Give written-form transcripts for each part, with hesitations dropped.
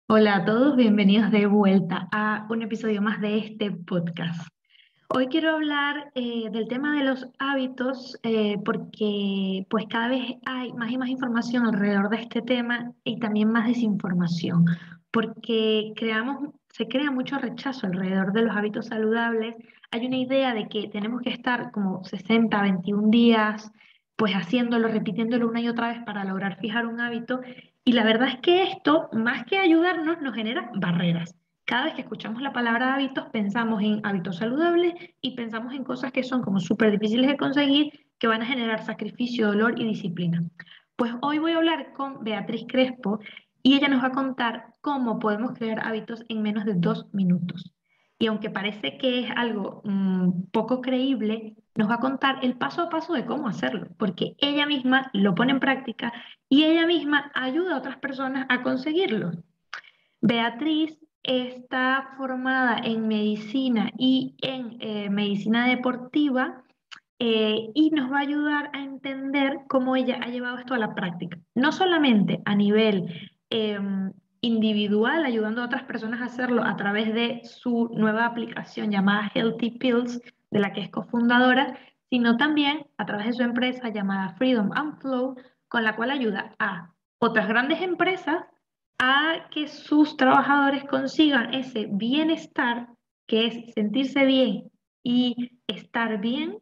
Hola a todos, bienvenidos de vuelta a un episodio más de este podcast. Hoy quiero hablar del tema de los hábitos porque pues cada vez hay más y más información alrededor de este tema y también más desinformación, porque se crea mucho rechazo alrededor de los hábitos saludables. Hay una idea de que tenemos que estar como 60, 21 días pues haciéndolo, repitiéndolo una y otra vez para lograr fijar un hábito. Y la verdad es que esto, más que ayudarnos, nos genera barreras. Cada vez que escuchamos la palabra hábitos, pensamos en hábitos saludables y pensamos en cosas que son como súper difíciles de conseguir, que van a generar sacrificio, dolor y disciplina. Pues hoy voy a hablar con Beatriz Crespo y ella nos va a contar cómo podemos crear hábitos en menos de 2 minutos. Y aunque parece que es algo poco creíble, nos va a contar el paso a paso de cómo hacerlo, porque ella misma lo pone en práctica y ella misma ayuda a otras personas a conseguirlo. Beatriz está formada en medicina y en medicina deportiva y nos va a ayudar a entender cómo ella ha llevado esto a la práctica. No solamente a nivel individual, ayudando a otras personas a hacerlo a través de su nueva aplicación llamada Healthy Pills, de la que es cofundadora, sino también a través de su empresa llamada Freedom and Flow, con la cual ayuda a otras grandes empresas a que sus trabajadores consigan ese bienestar, que es sentirse bien y estar bien,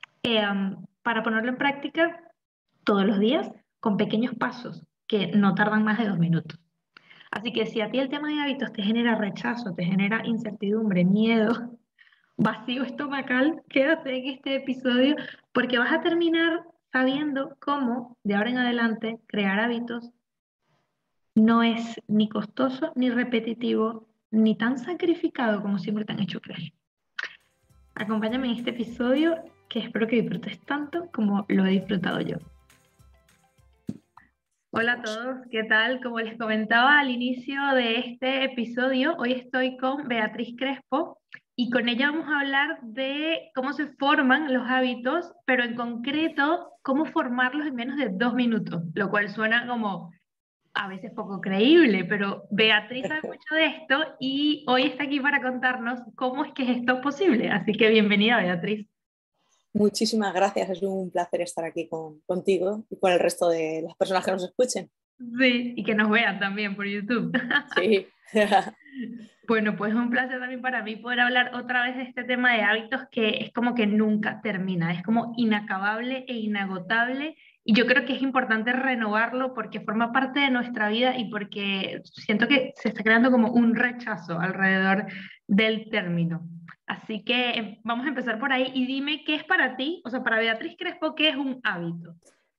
para ponerlo en práctica todos los días con pequeños pasos que no tardan más de 2 minutos. Así que si a ti el tema de hábitos te genera rechazo, te genera incertidumbre, miedo, vacío estomacal, quédate en este episodio porque vas a terminar sabiendo cómo de ahora en adelante crear hábitos no es ni costoso, ni repetitivo, ni tan sacrificado como siempre te han hecho creer. Acompáñame en este episodio que espero que disfrutes tanto como lo he disfrutado yo. Hola a todos, ¿qué tal? Como les comentaba al inicio de este episodio, hoy estoy con Beatriz Crespo y con ella vamos a hablar de cómo se forman los hábitos, pero en concreto, cómo formarlos en menos de 2 minutos, lo cual suena como a veces poco creíble, pero Beatriz sabe mucho de esto y hoy está aquí para contarnos cómo es que es esto posible. Así que bienvenida, Beatriz. Muchísimas gracias, es un placer estar aquí contigo y con el resto de las personas que nos escuchen. Sí, y que nos vean también por YouTube. Sí. Bueno, pues es un placer también para mí poder hablar otra vez de este tema de hábitos que es como que nunca termina, es como inacabable e inagotable. Y yo creo que es importante renovarlo porque forma parte de nuestra vida y porque siento que se está creando como un rechazo alrededor del término. Así que vamos a empezar por ahí y dime qué es para ti, o sea, para Beatriz Crespo, ¿qué es un hábito?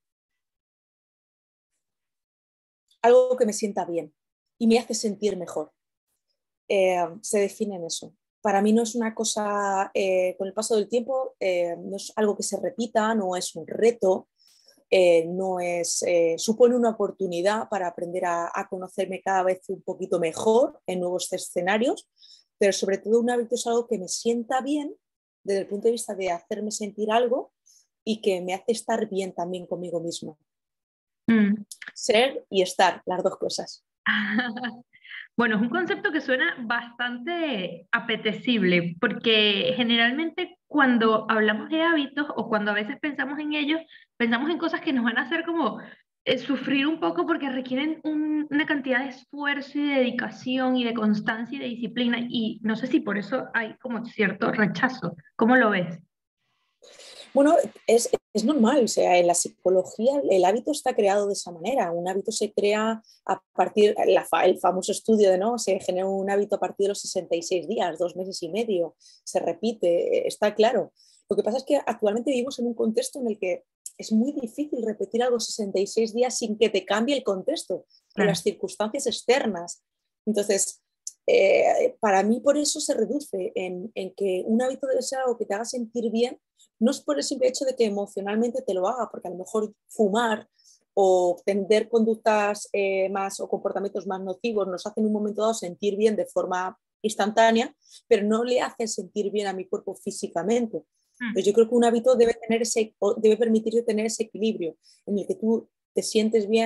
Algo que me sienta bien y me hace sentir mejor. Se define en eso. Para mí no es una cosa, con el paso del tiempo, no es algo que se repita, no es un reto, no es, supone una oportunidad para aprender a conocerme cada vez un poquito mejor en nuevos escenarios, pero sobre todo un hábito es algo que me sienta bien desde el punto de vista de hacerme sentir algo y que me hace estar bien también conmigo mismo. Mm. Ser y estar, las dos cosas. Bueno, es un concepto que suena bastante apetecible, porque generalmente cuando hablamos de hábitos o cuando a veces pensamos en ellos, pensamos en cosas que nos van a hacer como sufrir un poco porque requieren una cantidad de esfuerzo y de dedicación y de constancia y de disciplina, y no sé si por eso hay como cierto rechazo. ¿Cómo lo ves? Bueno, es normal, o sea, en la psicología el hábito está creado de esa manera. Un hábito se crea a partir, el famoso estudio de, ¿no? Se genera un hábito a partir de los 66 días, 2 meses y medio, se repite, está claro. Lo que pasa es que actualmente vivimos en un contexto en el que es muy difícil repetir algo 66 días sin que te cambie el contexto o Claro. las circunstancias externas. Entonces, para mí por eso se reduce en que un hábito debe ser algo que te haga sentir bien, no es por el simple hecho de que emocionalmente te lo haga, porque a lo mejor fumar o tener conductas más o comportamientos más nocivos nos hacen en un momento dado sentir bien de forma instantánea, pero no le hace sentir bien a mi cuerpo físicamente. Entonces yo creo que un hábito debe permitirte tener ese equilibrio en el que tú te sientes bien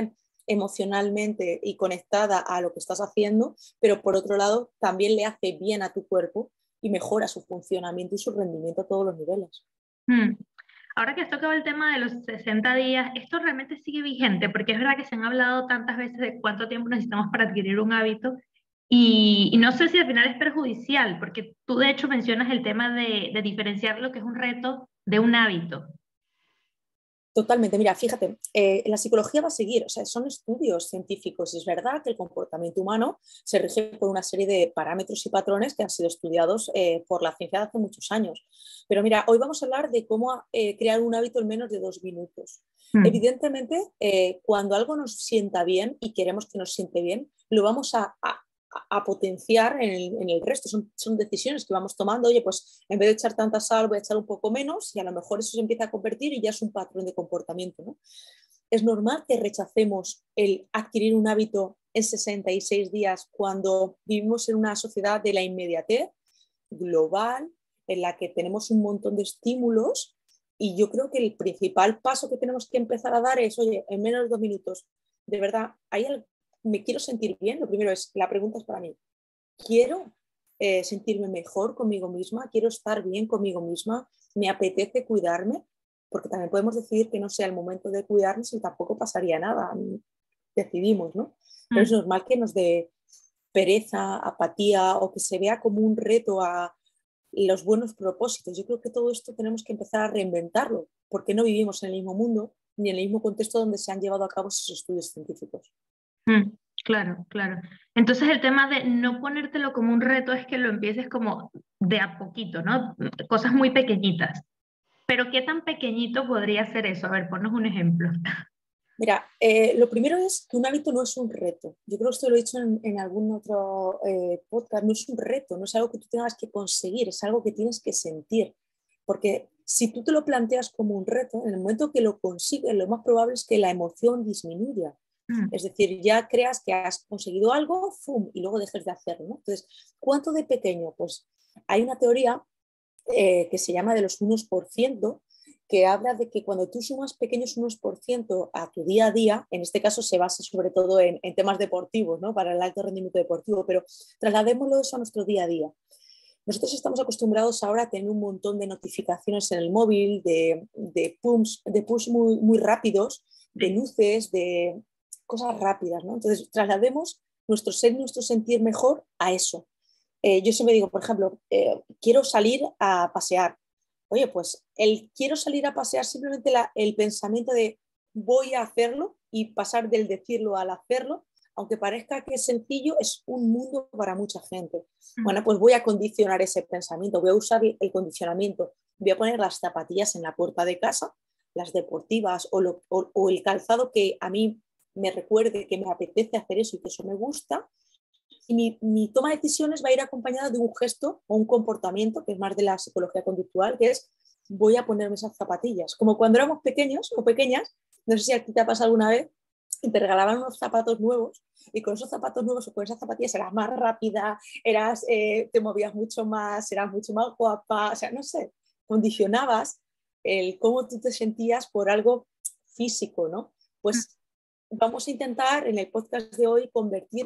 emocionalmente y conectada a lo que estás haciendo, pero por otro lado también le hace bien a tu cuerpo y mejora su funcionamiento y su rendimiento a todos los niveles. Mm. Ahora que has tocado el tema de los 60 días, ¿esto realmente sigue vigente? Porque es verdad que se han hablado tantas veces de cuánto tiempo necesitamos para adquirir un hábito y no sé si al final es perjudicial, porque tú de hecho mencionas el tema de diferenciar lo que es un reto de un hábito. Totalmente, mira, fíjate, la psicología va a seguir, o sea, son estudios científicos y es verdad que el comportamiento humano se rige por una serie de parámetros y patrones que han sido estudiados por la ciencia de hace muchos años. Pero mira, hoy vamos a hablar de cómo crear un hábito en menos de 2 minutos. Mm. Evidentemente, cuando algo nos sienta bien y queremos que nos siente bien, lo vamos a potenciar en el resto. Son decisiones que vamos tomando. Oye, pues en vez de echar tanta sal, voy a echar un poco menos y a lo mejor eso se empieza a convertir y ya es un patrón de comportamiento, ¿no? Es normal que rechacemos el adquirir un hábito en 66 días cuando vivimos en una sociedad de la inmediatez global, en la que tenemos un montón de estímulos y yo creo que el principal paso que tenemos que empezar a dar es, oye, en menos de 2 minutos, de verdad, me quiero sentir bien. Lo primero es, la pregunta es para mí, ¿quiero sentirme mejor conmigo misma? ¿Quiero estar bien conmigo misma? ¿Me apetece cuidarme? Porque también podemos decidir que no sea el momento de cuidarnos y tampoco pasaría nada. Decidimos, ¿no? Pero es Mm. normal que nos dé pereza, apatía o que se vea como un reto a los buenos propósitos. Yo creo que todo esto tenemos que empezar a reinventarlo, porque no vivimos en el mismo mundo ni en el mismo contexto donde se han llevado a cabo esos estudios científicos. Mm, claro, claro. Entonces el tema de no ponértelo como un reto es que lo empieces como de a poquito, ¿no? Cosas muy pequeñitas. Pero ¿qué tan pequeñito podría ser eso? A ver, ponnos un ejemplo. Mira, lo primero es que un hábito no es un reto. Yo creo que esto lo he dicho en algún otro podcast, no es un reto, no es algo que tú tengas que conseguir, es algo que tienes que sentir. Porque si tú te lo planteas como un reto, en el momento que lo consigues, lo más probable es que la emoción disminuya. Mm. Es decir, ya creas que has conseguido algo, ¡fum! Y luego dejes de hacerlo, ¿no? Entonces, ¿cuánto de pequeño? Pues hay una teoría que se llama de los 1%, que habla de que cuando tú sumas pequeños 1% a tu día a día, en este caso se basa sobre todo en temas deportivos, ¿no? Para el alto rendimiento deportivo, pero trasladémoslo eso a nuestro día a día. Nosotros estamos acostumbrados ahora a tener un montón de notificaciones en el móvil, de push muy, muy rápidos, de Sí. luces, de cosas rápidas, ¿no? Entonces, traslademos nuestro ser, nuestro sentir mejor a eso. Yo siempre digo, por ejemplo, quiero salir a pasear. Oye, pues el quiero salir a pasear, simplemente el pensamiento de voy a hacerlo y pasar del decirlo al hacerlo, aunque parezca que es sencillo, es un mundo para mucha gente. Mm. Bueno, pues voy a condicionar ese pensamiento, voy a usar el condicionamiento, voy a poner las zapatillas en la puerta de casa, las deportivas o el calzado que a mí me recuerde que me apetece hacer eso y que eso me gusta, y mi toma de decisiones va a ir acompañada de un gesto o un comportamiento, que es más de la psicología conductual, que es voy a ponerme esas zapatillas. Como cuando éramos pequeños o pequeñas, no sé si a ti te ha pasado alguna vez, y te regalaban unos zapatos nuevos y con esos zapatos nuevos o con esas zapatillas eras más rápida, te movías mucho más, eras mucho más guapa, o sea, no sé, condicionabas el cómo tú te sentías por algo físico, ¿no? Mm. Pues vamos a intentar en el podcast de hoy convertir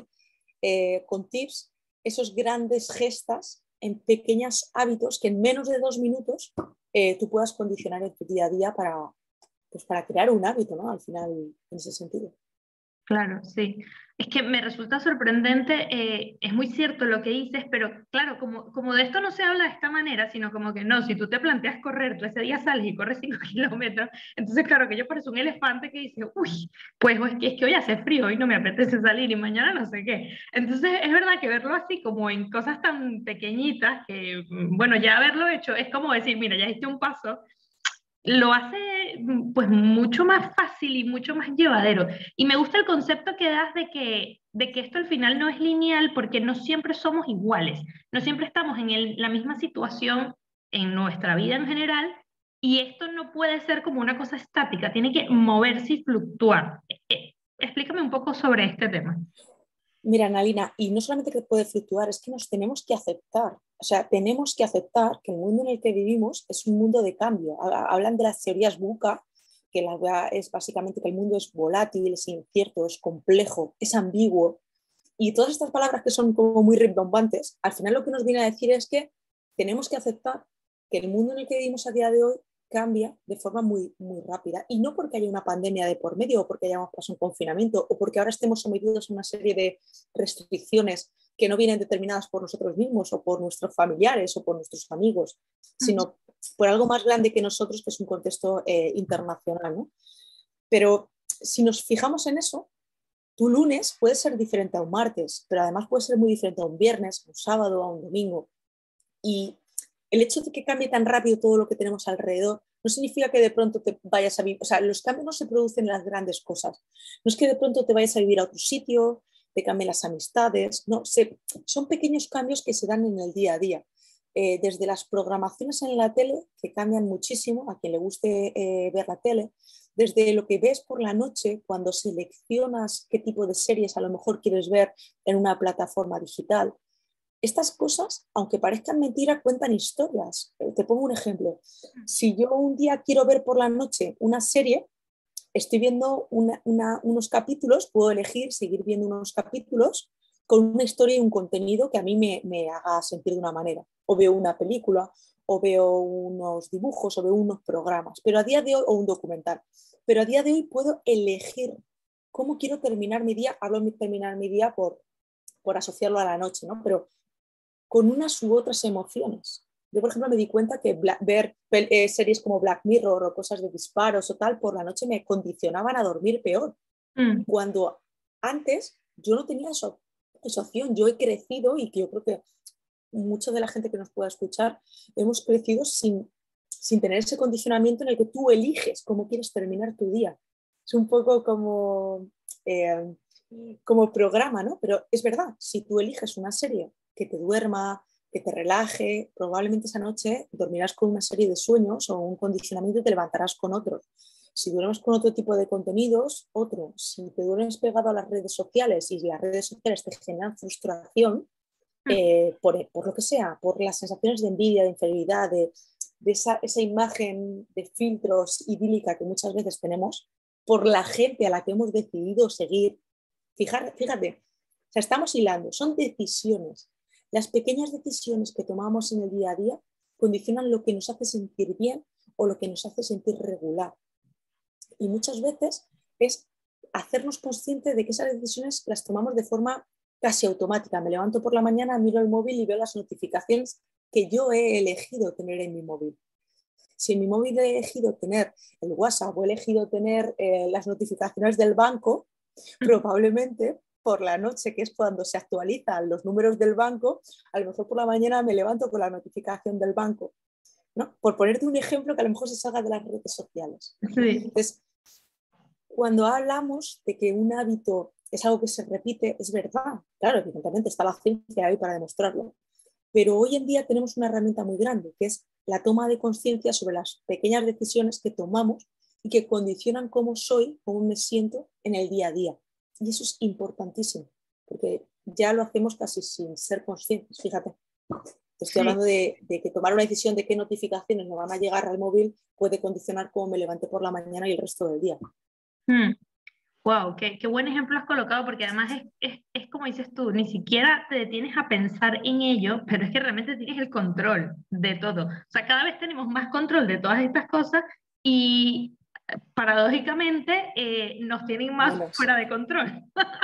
con tips esos grandes gestas en pequeños hábitos que en menos de 2 minutos tú puedas condicionar en tu día a día pues para crear un hábito, ¿no? Al final, en ese sentido. Claro, sí. Es que me resulta sorprendente, es muy cierto lo que dices, pero claro, como de esto no se habla de esta manera, sino como que no, si tú te planteas correr, tú ese día sales y corres 5 kilómetros, entonces claro que yo parezco un elefante que dice, uy, pues es que hoy hace frío, hoy no me apetece salir y mañana no sé qué. Entonces es verdad que verlo así como en cosas tan pequeñitas que, bueno, ya haberlo hecho es como decir, mira, ya hiciste un paso, lo hace pues mucho más fácil y mucho más llevadero. Y me gusta el concepto que das de que esto al final no es lineal porque no siempre somos iguales, no siempre estamos en la misma situación en nuestra vida en general y esto no puede ser como una cosa estática, tiene que moverse y fluctuar. Explícame un poco sobre este tema. Mira, Analina, y no solamente que puede fluctuar, es que nos tenemos que aceptar. O sea, tenemos que aceptar que el mundo en el que vivimos es un mundo de cambio. Hablan de las teorías VUCA, que es básicamente que el mundo es volátil, es incierto, es complejo, es ambiguo. Y todas estas palabras que son como muy rimbombantes, al final lo que nos viene a decir es que tenemos que aceptar que el mundo en el que vivimos a día de hoy cambia de forma muy, muy rápida. Y no porque haya una pandemia de por medio, o porque hayamos pasado un confinamiento, o porque ahora estemos sometidos a una serie de restricciones que no vienen determinadas por nosotros mismos, o por nuestros familiares, o por nuestros amigos, sino por algo más grande que nosotros, que es un contexto internacional, ¿no? Pero si nos fijamos en eso, tu lunes puede ser diferente a un martes, pero además puede ser muy diferente a un viernes, a un sábado, a un domingo. Y el hecho de que cambie tan rápido todo lo que tenemos alrededor no significa que de pronto te vayas a vivir, o sea, los cambios no se producen en las grandes cosas. No es que de pronto te vayas a vivir a otro sitio, te cambien las amistades, no, son pequeños cambios que se dan en el día a día. Desde las programaciones en la tele, que cambian muchísimo, a quien le guste ver la tele, desde lo que ves por la noche cuando seleccionas qué tipo de series a lo mejor quieres ver en una plataforma digital. Estas cosas, aunque parezcan mentiras, cuentan historias. Te pongo un ejemplo. Si yo un día quiero ver por la noche una serie, estoy viendo unos capítulos, puedo elegir seguir viendo unos capítulos con una historia y un contenido que a mí me haga sentir de una manera. O veo una película, o veo unos dibujos, o veo unos programas, pero a día de hoy, o un documental. Pero a día de hoy puedo elegir cómo quiero terminar mi día. Hablo de terminar mi día por asociarlo a la noche, ¿no? Pero con unas u otras emociones. Yo, por ejemplo, me di cuenta que ver series como Black Mirror o cosas de disparos o tal, por la noche me condicionaban a dormir peor. Cuando antes yo no tenía esa opción. Yo he crecido, y que yo creo que mucha de la gente que nos pueda escuchar hemos crecido sin tener ese condicionamiento en el que tú eliges cómo quieres terminar tu día. Es un poco como programa, ¿no? Pero es verdad, si tú eliges una serie que te duerma, que te relaje, probablemente esa noche dormirás con una serie de sueños o un condicionamiento y te levantarás con otros. Si duermes con otro tipo de contenidos, otro. Si te duermes pegado a las redes sociales y las redes sociales te generan frustración, por lo que sea, por las sensaciones de envidia, de inferioridad, de esa imagen de filtros idílica que muchas veces tenemos, por la gente a la que hemos decidido seguir. Fíjate, o sea, estamos hilando, son decisiones. Las pequeñas decisiones que tomamos en el día a día condicionan lo que nos hace sentir bien o lo que nos hace sentir regular. Y muchas veces es hacernos conscientes de que esas decisiones las tomamos de forma casi automática. Me levanto por la mañana, miro el móvil y veo las notificaciones que yo he elegido tener en mi móvil. Si en mi móvil he elegido tener el WhatsApp o he elegido tener las notificaciones del banco, probablemente por la noche, que es cuando se actualizan los números del banco, a lo mejor por la mañana me levanto con la notificación del banco, ¿no? Por ponerte un ejemplo que a lo mejor se salga de las redes sociales. Sí. Entonces, cuando hablamos de que un hábito es algo que se repite, es verdad. Claro, evidentemente está la ciencia ahí para demostrarlo. Pero hoy en día tenemos una herramienta muy grande, que es la toma de conciencia sobre las pequeñas decisiones que tomamos y que condicionan cómo soy, cómo me siento en el día a día. Y eso es importantísimo, porque ya lo hacemos casi sin ser conscientes. Fíjate, te estoy hablando de que tomar una decisión de qué notificaciones me van a llegar al móvil puede condicionar cómo me levante por la mañana y el resto del día. Wow, qué buen ejemplo has colocado, porque además es como dices tú, ni siquiera te detienes a pensar en ello, pero es que realmente tienes el control de todo. O sea, cada vez tenemos más control de todas estas cosas y paradójicamente nos tienen más fuera de control.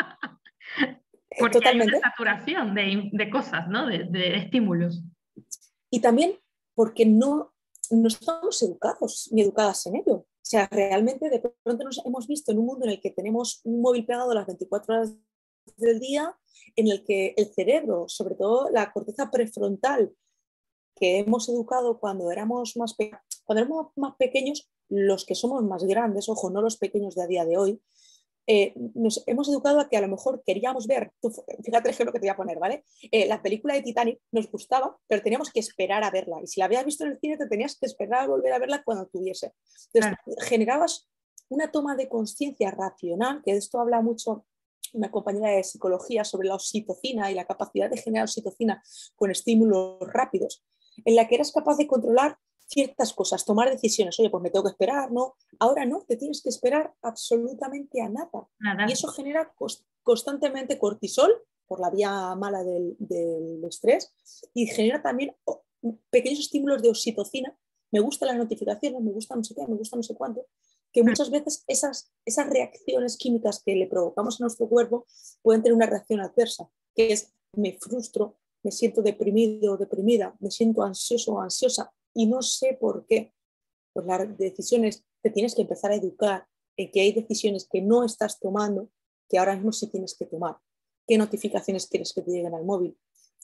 Porque hay una Totalmente. saturación de cosas, ¿no? De estímulos. Y también porque no estamos educados ni educadas en ello. O sea, realmente de pronto nos hemos visto en un mundo en el que tenemos un móvil pegado las 24 horas del día, en el que el cerebro, sobre todo la corteza prefrontal, que hemos educado cuando éramos más pequeños, los que somos más grandes, ojo, no los pequeños de a día de hoy, nos hemos educado a que a lo mejor queríamos ver, fíjate el ejemplo que te voy a poner, ¿vale? La película de Titanic nos gustaba, pero teníamos que esperar a verla. Y si la habías visto en el cine, te tenías que esperar a volver a verla cuando tuviese. Entonces, generabas una toma de conciencia racional, que de esto habla mucho una compañera de psicología sobre la oxitocina y la capacidad de generar oxitocina con estímulos rápidos, en la que eras capaz de controlar ciertas cosas, tomar decisiones. Oye, pues me tengo que esperar, ¿no? Ahora no, te tienes que esperar absolutamente a nada. Y Nada. eso genera constantemente cortisol por la vía mala del estrés y genera también pequeños estímulos de oxitocina. Me gustan las notificaciones, me gusta no sé qué, me gusta no sé cuánto, que muchas veces esas reacciones químicas que le provocamos a nuestro cuerpo pueden tener una reacción adversa, que es me frustro, me siento deprimido o deprimida, me siento ansioso o ansiosa y no sé por qué. Pues las decisiones, te tienes que empezar a educar en que hay decisiones que no estás tomando, que ahora mismo sí tienes que tomar. ¿Qué notificaciones quieres que te lleguen al móvil?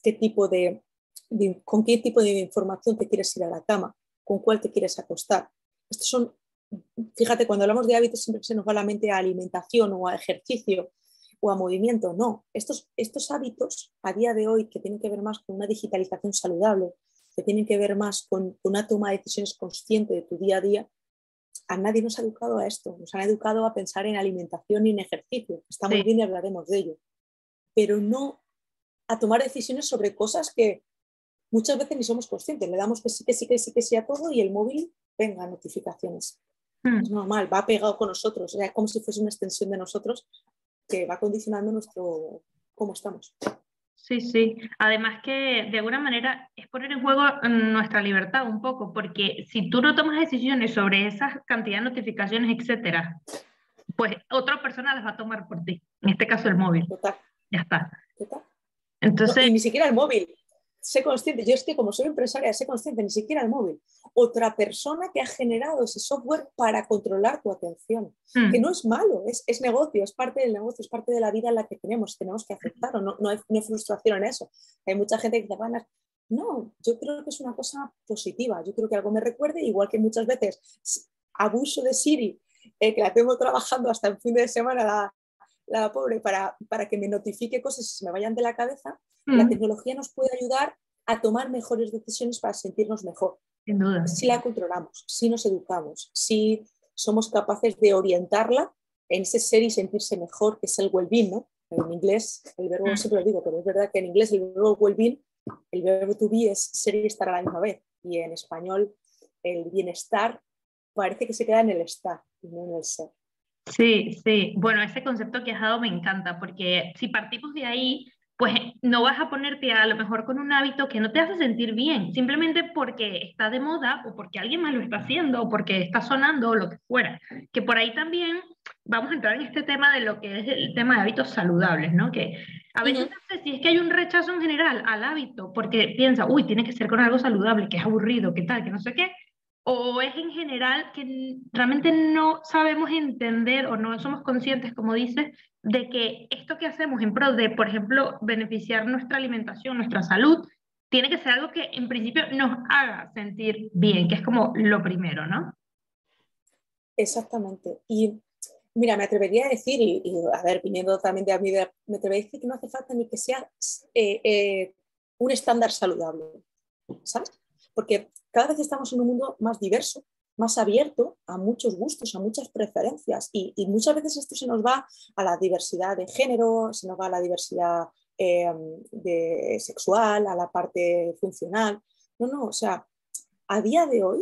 ¿Con qué tipo de información te quieres ir a la cama? ¿Con cuál te quieres acostar? Estos son, fíjate, cuando hablamos de hábitos siempre se nos va la mente a alimentación o a ejercicio o a movimiento. No, estos hábitos a día de hoy que tienen que ver más con una digitalización saludable, que tienen que ver más con una toma de decisiones consciente de tu día a día, a nadie nos ha educado a esto, nos han educado a pensar en alimentación y en ejercicio. Está muy Sí. bien y hablaremos de ello, pero no a tomar decisiones sobre cosas que muchas veces ni somos conscientes. Le damos que sí, que sí, que sí, que sí a todo y el móvil, venga, notificaciones. Es Mm. normal, va pegado con nosotros, es como si fuese una extensión de nosotros que va condicionando cómo estamos. Sí, sí. Además que de alguna manera es poner en juego nuestra libertad un poco, porque si tú no tomas decisiones sobre esa cantidad de notificaciones, etcétera, pues otra persona las va a tomar por ti. En este caso el móvil. Total, Ya está. total. No, Entonces, y ni siquiera el móvil. Sé consciente, yo es que como soy empresaria, sé consciente, ni siquiera el móvil. Otra persona que ha generado ese software para controlar tu atención, que no mm, es malo, es negocio, es parte del negocio, es parte de la vida en la que tenemos que aceptarlo, no hay frustración en eso. Hay mucha gente que dice, bueno, no, yo creo que es una cosa positiva, yo creo que algo me recuerde, igual que muchas veces abuso de Siri, que la tengo trabajando hasta el fin de semana, la pobre, para que me notifique cosas y se me vayan de la cabeza, la mm, tecnología nos puede ayudar a tomar mejores decisiones para sentirnos mejor. sin duda. Si la controlamos, si nos educamos, si somos capaces de orientarla en ese ser y sentirse mejor, que es el well-being, ¿no? En inglés, el verbo, Mm. siempre lo digo, pero es verdad que en inglés el verbo well-being, el verbo to be es ser y estar a la misma vez. Y en español el bienestar parece que se queda en el estar y no en el ser. Sí, sí. Bueno, ese concepto que has dado me encanta, porque si partimos de ahí, pues no vas a ponerte a lo mejor con un hábito que no te hace sentir bien, simplemente porque está de moda o porque alguien más lo está haciendo o porque está sonando o lo que fuera. Que por ahí también vamos a entrar en este tema de lo que es el tema de hábitos saludables, ¿no? Que a Uh veces -huh. no sé si es que hay un rechazo en general al hábito, porque piensa, uy, tiene que ser con algo saludable, que es aburrido, que tal, que no sé qué. ¿O es en general que realmente no sabemos entender o no somos conscientes, como dices, de que esto que hacemos en pro de, por ejemplo, beneficiar nuestra alimentación, nuestra salud, tiene que ser algo que en principio nos haga sentir bien, que es como lo primero, ¿no? Exactamente. Y mira, me atrevería a decir, a ver, viniendo también de a mí, me atrevería a decir que no hace falta ni que sea un estándar saludable, ¿sabes? Porque cada vez estamos en un mundo más diverso, más abierto a muchos gustos, a muchas preferencias y muchas veces esto se nos va a la diversidad de género, se nos va a la diversidad sexual, a la parte funcional. No, no, o sea, a día de hoy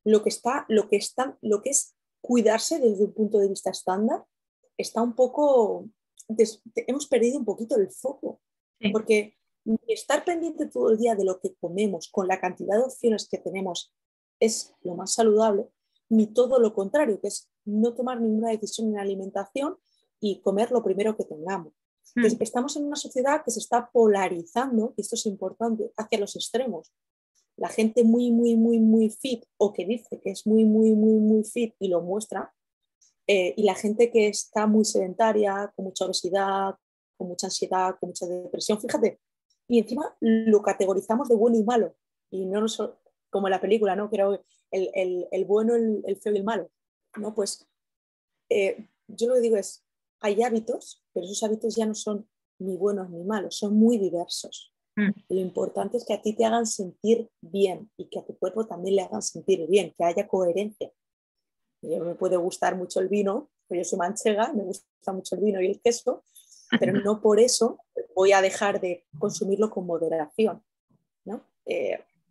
lo que es cuidarse desde un punto de vista estándar está un poco, hemos perdido un poquito el foco, Sí. porque estar pendiente todo el día de lo que comemos con la cantidad de opciones que tenemos es lo más saludable, ni todo lo contrario, que es no tomar ninguna decisión en alimentación y comer lo primero que tengamos. Entonces, Mm. estamos en una sociedad que se está polarizando, y esto es importante, hacia los extremos. La gente muy, muy, muy, muy fit o que dice que es muy, muy, muy, muy fit y lo muestra, y la gente que está muy sedentaria, con mucha obesidad, con mucha ansiedad, con mucha depresión, fíjate, y encima lo categorizamos de bueno y malo, y no nos, como en la película, ¿no? Que era el bueno, el feo y el malo, ¿no? Pues yo lo que digo es, hay hábitos, pero esos hábitos ya no son ni buenos ni malos, son muy diversos. Mm. Lo importante es que a ti te hagan sentir bien y que a tu cuerpo también le hagan sentir bien, que haya coherencia. Yo me puede gustar mucho el vino, porque yo soy manchega, me gusta mucho el vino y el queso, pero no por eso voy a dejar de consumirlo con moderación, ¿no?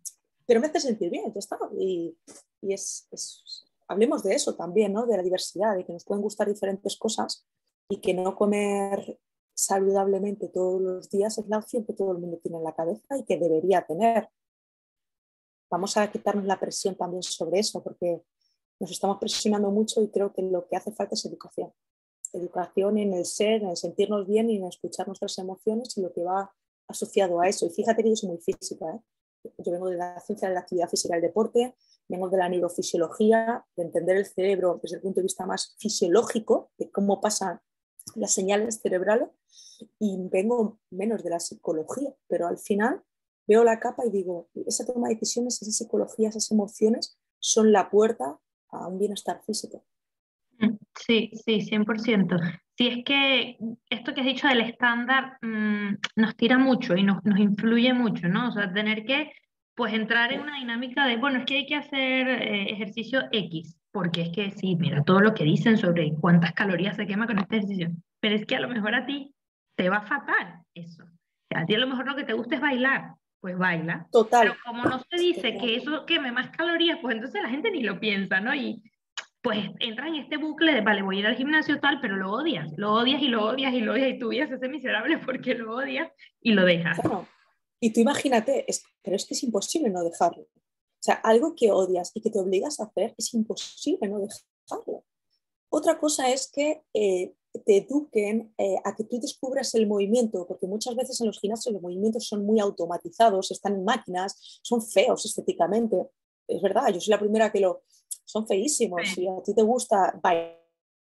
pero me hace sentir bien, ya está. Y hablemos de eso también, ¿no? De la diversidad, de que nos pueden gustar diferentes cosas y que no comer saludablemente todos los días es la opción que todo el mundo tiene en la cabeza y que debería tener. Vamos a quitarnos la presión también sobre eso, porque nos estamos presionando mucho y creo que lo que hace falta es educación. Educación en el ser, en el sentirnos bien y en escuchar nuestras emociones y lo que va asociado a eso. Y fíjate que yo soy muy física, ¿eh? Yo vengo de la ciencia de la actividad física y el deporte, vengo de la neurofisiología, de entender el cerebro desde el punto de vista más fisiológico, de cómo pasan las señales cerebrales, y vengo menos de la psicología, pero al final veo la capa y digo, esa toma de decisiones, esa psicología, esas emociones son la puerta a un bienestar físico. Sí, sí, 100%. Si es que esto que has dicho del estándar nos tira mucho y nos influye mucho, ¿no? O sea, tener que pues entrar en una dinámica de, bueno, es que hay que hacer ejercicio X, porque es que sí, mira, todo lo que dicen sobre cuántas calorías se quema con este ejercicio, pero es que a lo mejor a ti te va fatal eso. O sea, a ti a lo mejor lo que te gusta es bailar, pues baila, pero Total, como no se dice total. que eso queme más calorías, pues entonces la gente ni lo piensa, ¿no? Y pues entras en este bucle de, vale, voy a ir al gimnasio tal, pero lo odias y lo odias y lo odias y tu vida se hace miserable porque lo odias y lo dejas. Claro. Y tú imagínate, pero es que es imposible no dejarlo. O sea, algo que odias y que te obligas a hacer, es imposible no dejarlo. Otra cosa es que te eduquen a que tú descubras el movimiento, porque muchas veces en los gimnasios los movimientos son muy automatizados, están en máquinas, son feos estéticamente. Es verdad, yo soy la primera que son feísimos. Sí. Si a ti te gusta bailar,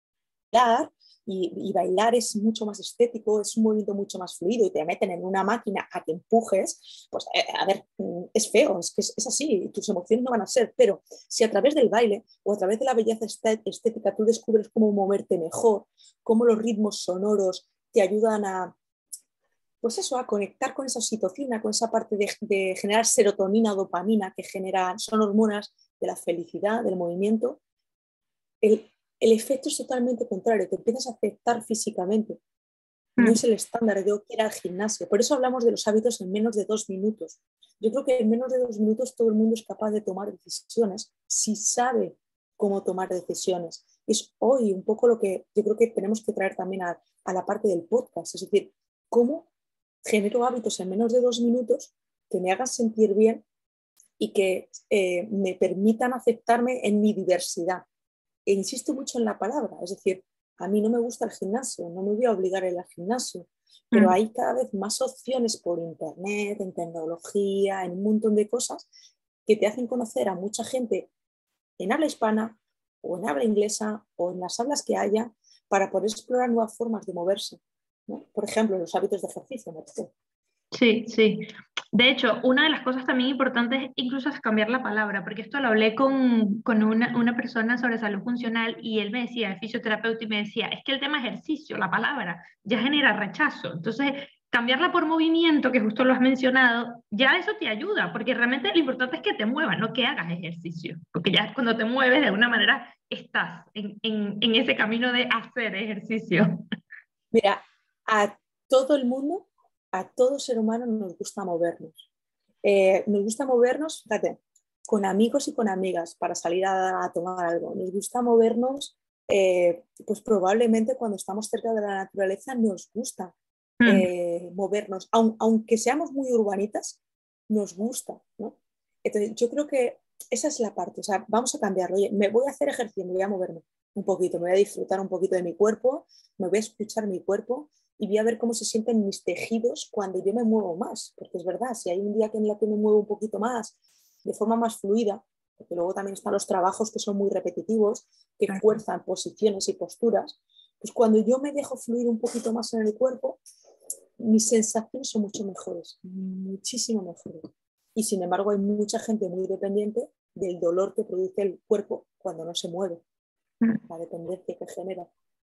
y bailar es mucho más estético, es un movimiento mucho más fluido y te meten en una máquina a que empujes, pues a ver, es feo, es que es así, tus emociones no van a ser, pero si a través del baile o a través de la belleza estética tú descubres cómo moverte mejor, cómo los ritmos sonoros te ayudan a, pues eso, a conectar con esa oxitocina, con esa parte de generar serotonina o dopamina que generan, son hormonas de la felicidad, del movimiento, el efecto es totalmente contrario, te empiezas a afectar físicamente. No Mm. es el estándar de ir al gimnasio. Por eso hablamos de los hábitos en menos de 2 minutos. Yo creo que en menos de 2 minutos todo el mundo es capaz de tomar decisiones si sabe cómo tomar decisiones. Es hoy un poco lo que yo creo que tenemos que traer también a la parte del podcast. Es decir, cómo genero hábitos en menos de 2 minutos que me hagan sentir bien y que me permitan aceptarme en mi diversidad. E insisto mucho en la palabra, es decir, a mí no me gusta el gimnasio, no me voy a obligar a ir al gimnasio, pero Mm. hay cada vez más opciones por internet, en tecnología, en un montón de cosas que te hacen conocer a mucha gente en habla hispana o en habla inglesa o en las hablas que haya para poder explorar nuevas formas de moverse, ¿no? Por ejemplo, los hábitos de ejercicio. ¿No? Sí, sí. De hecho, una de las cosas también importantes incluso es cambiar la palabra, porque esto lo hablé con una persona sobre salud funcional y él me decía, el fisioterapeuta, y me decía, es que el tema ejercicio, la palabra, ya genera rechazo. Entonces, cambiarla por movimiento, que justo lo has mencionado, ya eso te ayuda, porque realmente lo importante es que te muevas, no que hagas ejercicio, porque ya cuando te mueves de alguna manera estás en ese camino de hacer ejercicio. Mira, a todo el mundo, a todo ser humano nos gusta movernos. Nos gusta movernos, fíjate, con amigos y con amigas para salir a tomar algo. Nos gusta movernos, pues probablemente cuando estamos cerca de la naturaleza nos gusta Mm. movernos, aunque seamos muy urbanitas, nos gusta, ¿no? Entonces, yo creo que esa es la parte, o sea, vamos a cambiarlo. Oye, me voy a hacer ejercicio, me voy a moverme un poquito, me voy a disfrutar un poquito de mi cuerpo, me voy a escuchar mi cuerpo y voy a ver cómo se sienten mis tejidos cuando yo me muevo más, porque es verdad, si hay un día en la que me muevo un poquito más, de forma más fluida, porque luego también están los trabajos que son muy repetitivos, que fuerzan posiciones y posturas, pues cuando yo me dejo fluir un poquito más en el cuerpo, mis sensaciones son mucho mejores, muchísimo mejores. Y sin embargo hay mucha gente muy dependiente del dolor que produce el cuerpo cuando no se mueve, Mm. la dependencia que genera.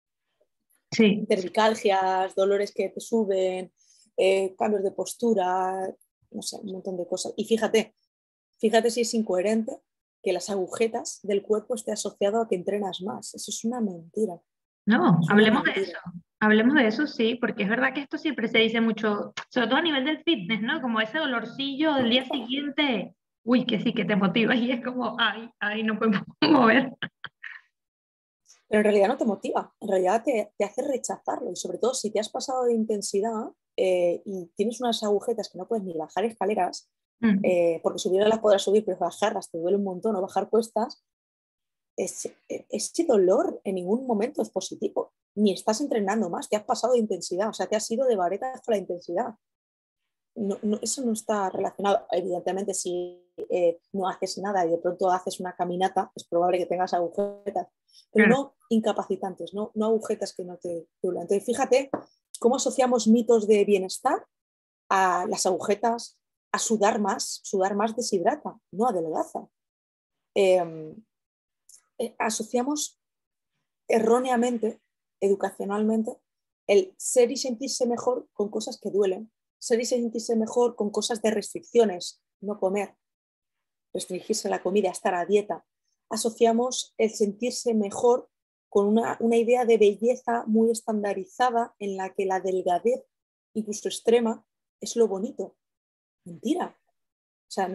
Sí. Cervicalgias, dolores que te suben, cambios de postura, no sé, un montón de cosas. Y fíjate si es incoherente que las agujetas del cuerpo esté asociado a que entrenas más. Eso es una mentira. No, Es una hablemos de mentira. eso. Hablemos de eso, sí, porque es verdad que esto siempre se dice mucho, sobre todo a nivel del fitness, ¿no? Como ese dolorcillo del día siguiente. uy, que sí, que te motiva y es como, ay, no podemos mover. Pero en realidad no te motiva, en realidad te hace rechazarlo y sobre todo si te has pasado de intensidad y tienes unas agujetas que no puedes ni bajar escaleras, Mm, porque subirlas las podrás subir, pero bajarlas te duele un montón o bajar cuestas, ese dolor en ningún momento es positivo, ni estás entrenando más, te has pasado de intensidad, o sea, te has ido de varetas con la intensidad. Eso no está relacionado. Evidentemente, si no haces nada y de pronto haces una caminata, es probable que tengas agujetas, pero claro, no incapacitantes, no agujetas que no te duelen. Entonces, fíjate cómo asociamos mitos de bienestar a las agujetas, a sudar más deshidrata, no adelgaza. Eh, Asociamos erróneamente, educacionalmente, el ser y sentirse mejor con cosas que duelen, ser y sentirse mejor con cosas de restricciones, no comer, restringirse la comida, estar a dieta. Asociamos el sentirse mejor con una idea de belleza muy estandarizada en la que la delgadez, incluso extrema, es lo bonito. Mentira. O sea,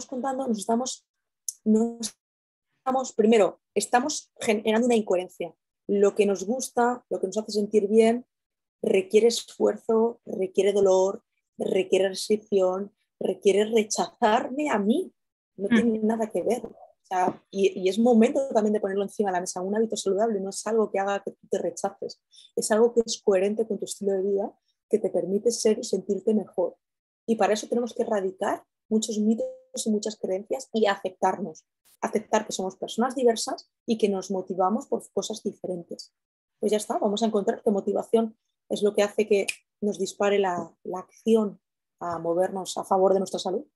no primero, estamos generando una incoherencia. Lo que nos gusta, lo que nos hace sentir bien, requiere esfuerzo, requiere dolor, requiere restricción, requiere rechazarme a mí. No mm, tiene nada que ver. O sea, y es momento también de ponerlo encima de la mesa. Un hábito saludable no es algo que haga que tú te rechaces, es algo que es coherente con tu estilo de vida, que te permite ser y sentirte mejor. Y para eso tenemos que erradicar muchos mitos y muchas creencias y aceptarnos. Aceptar que somos personas diversas y que nos motivamos por cosas diferentes. Pues ya está, vamos a encontrar que motivación es lo que hace que nos dispare la acción a movernos a favor de nuestra salud.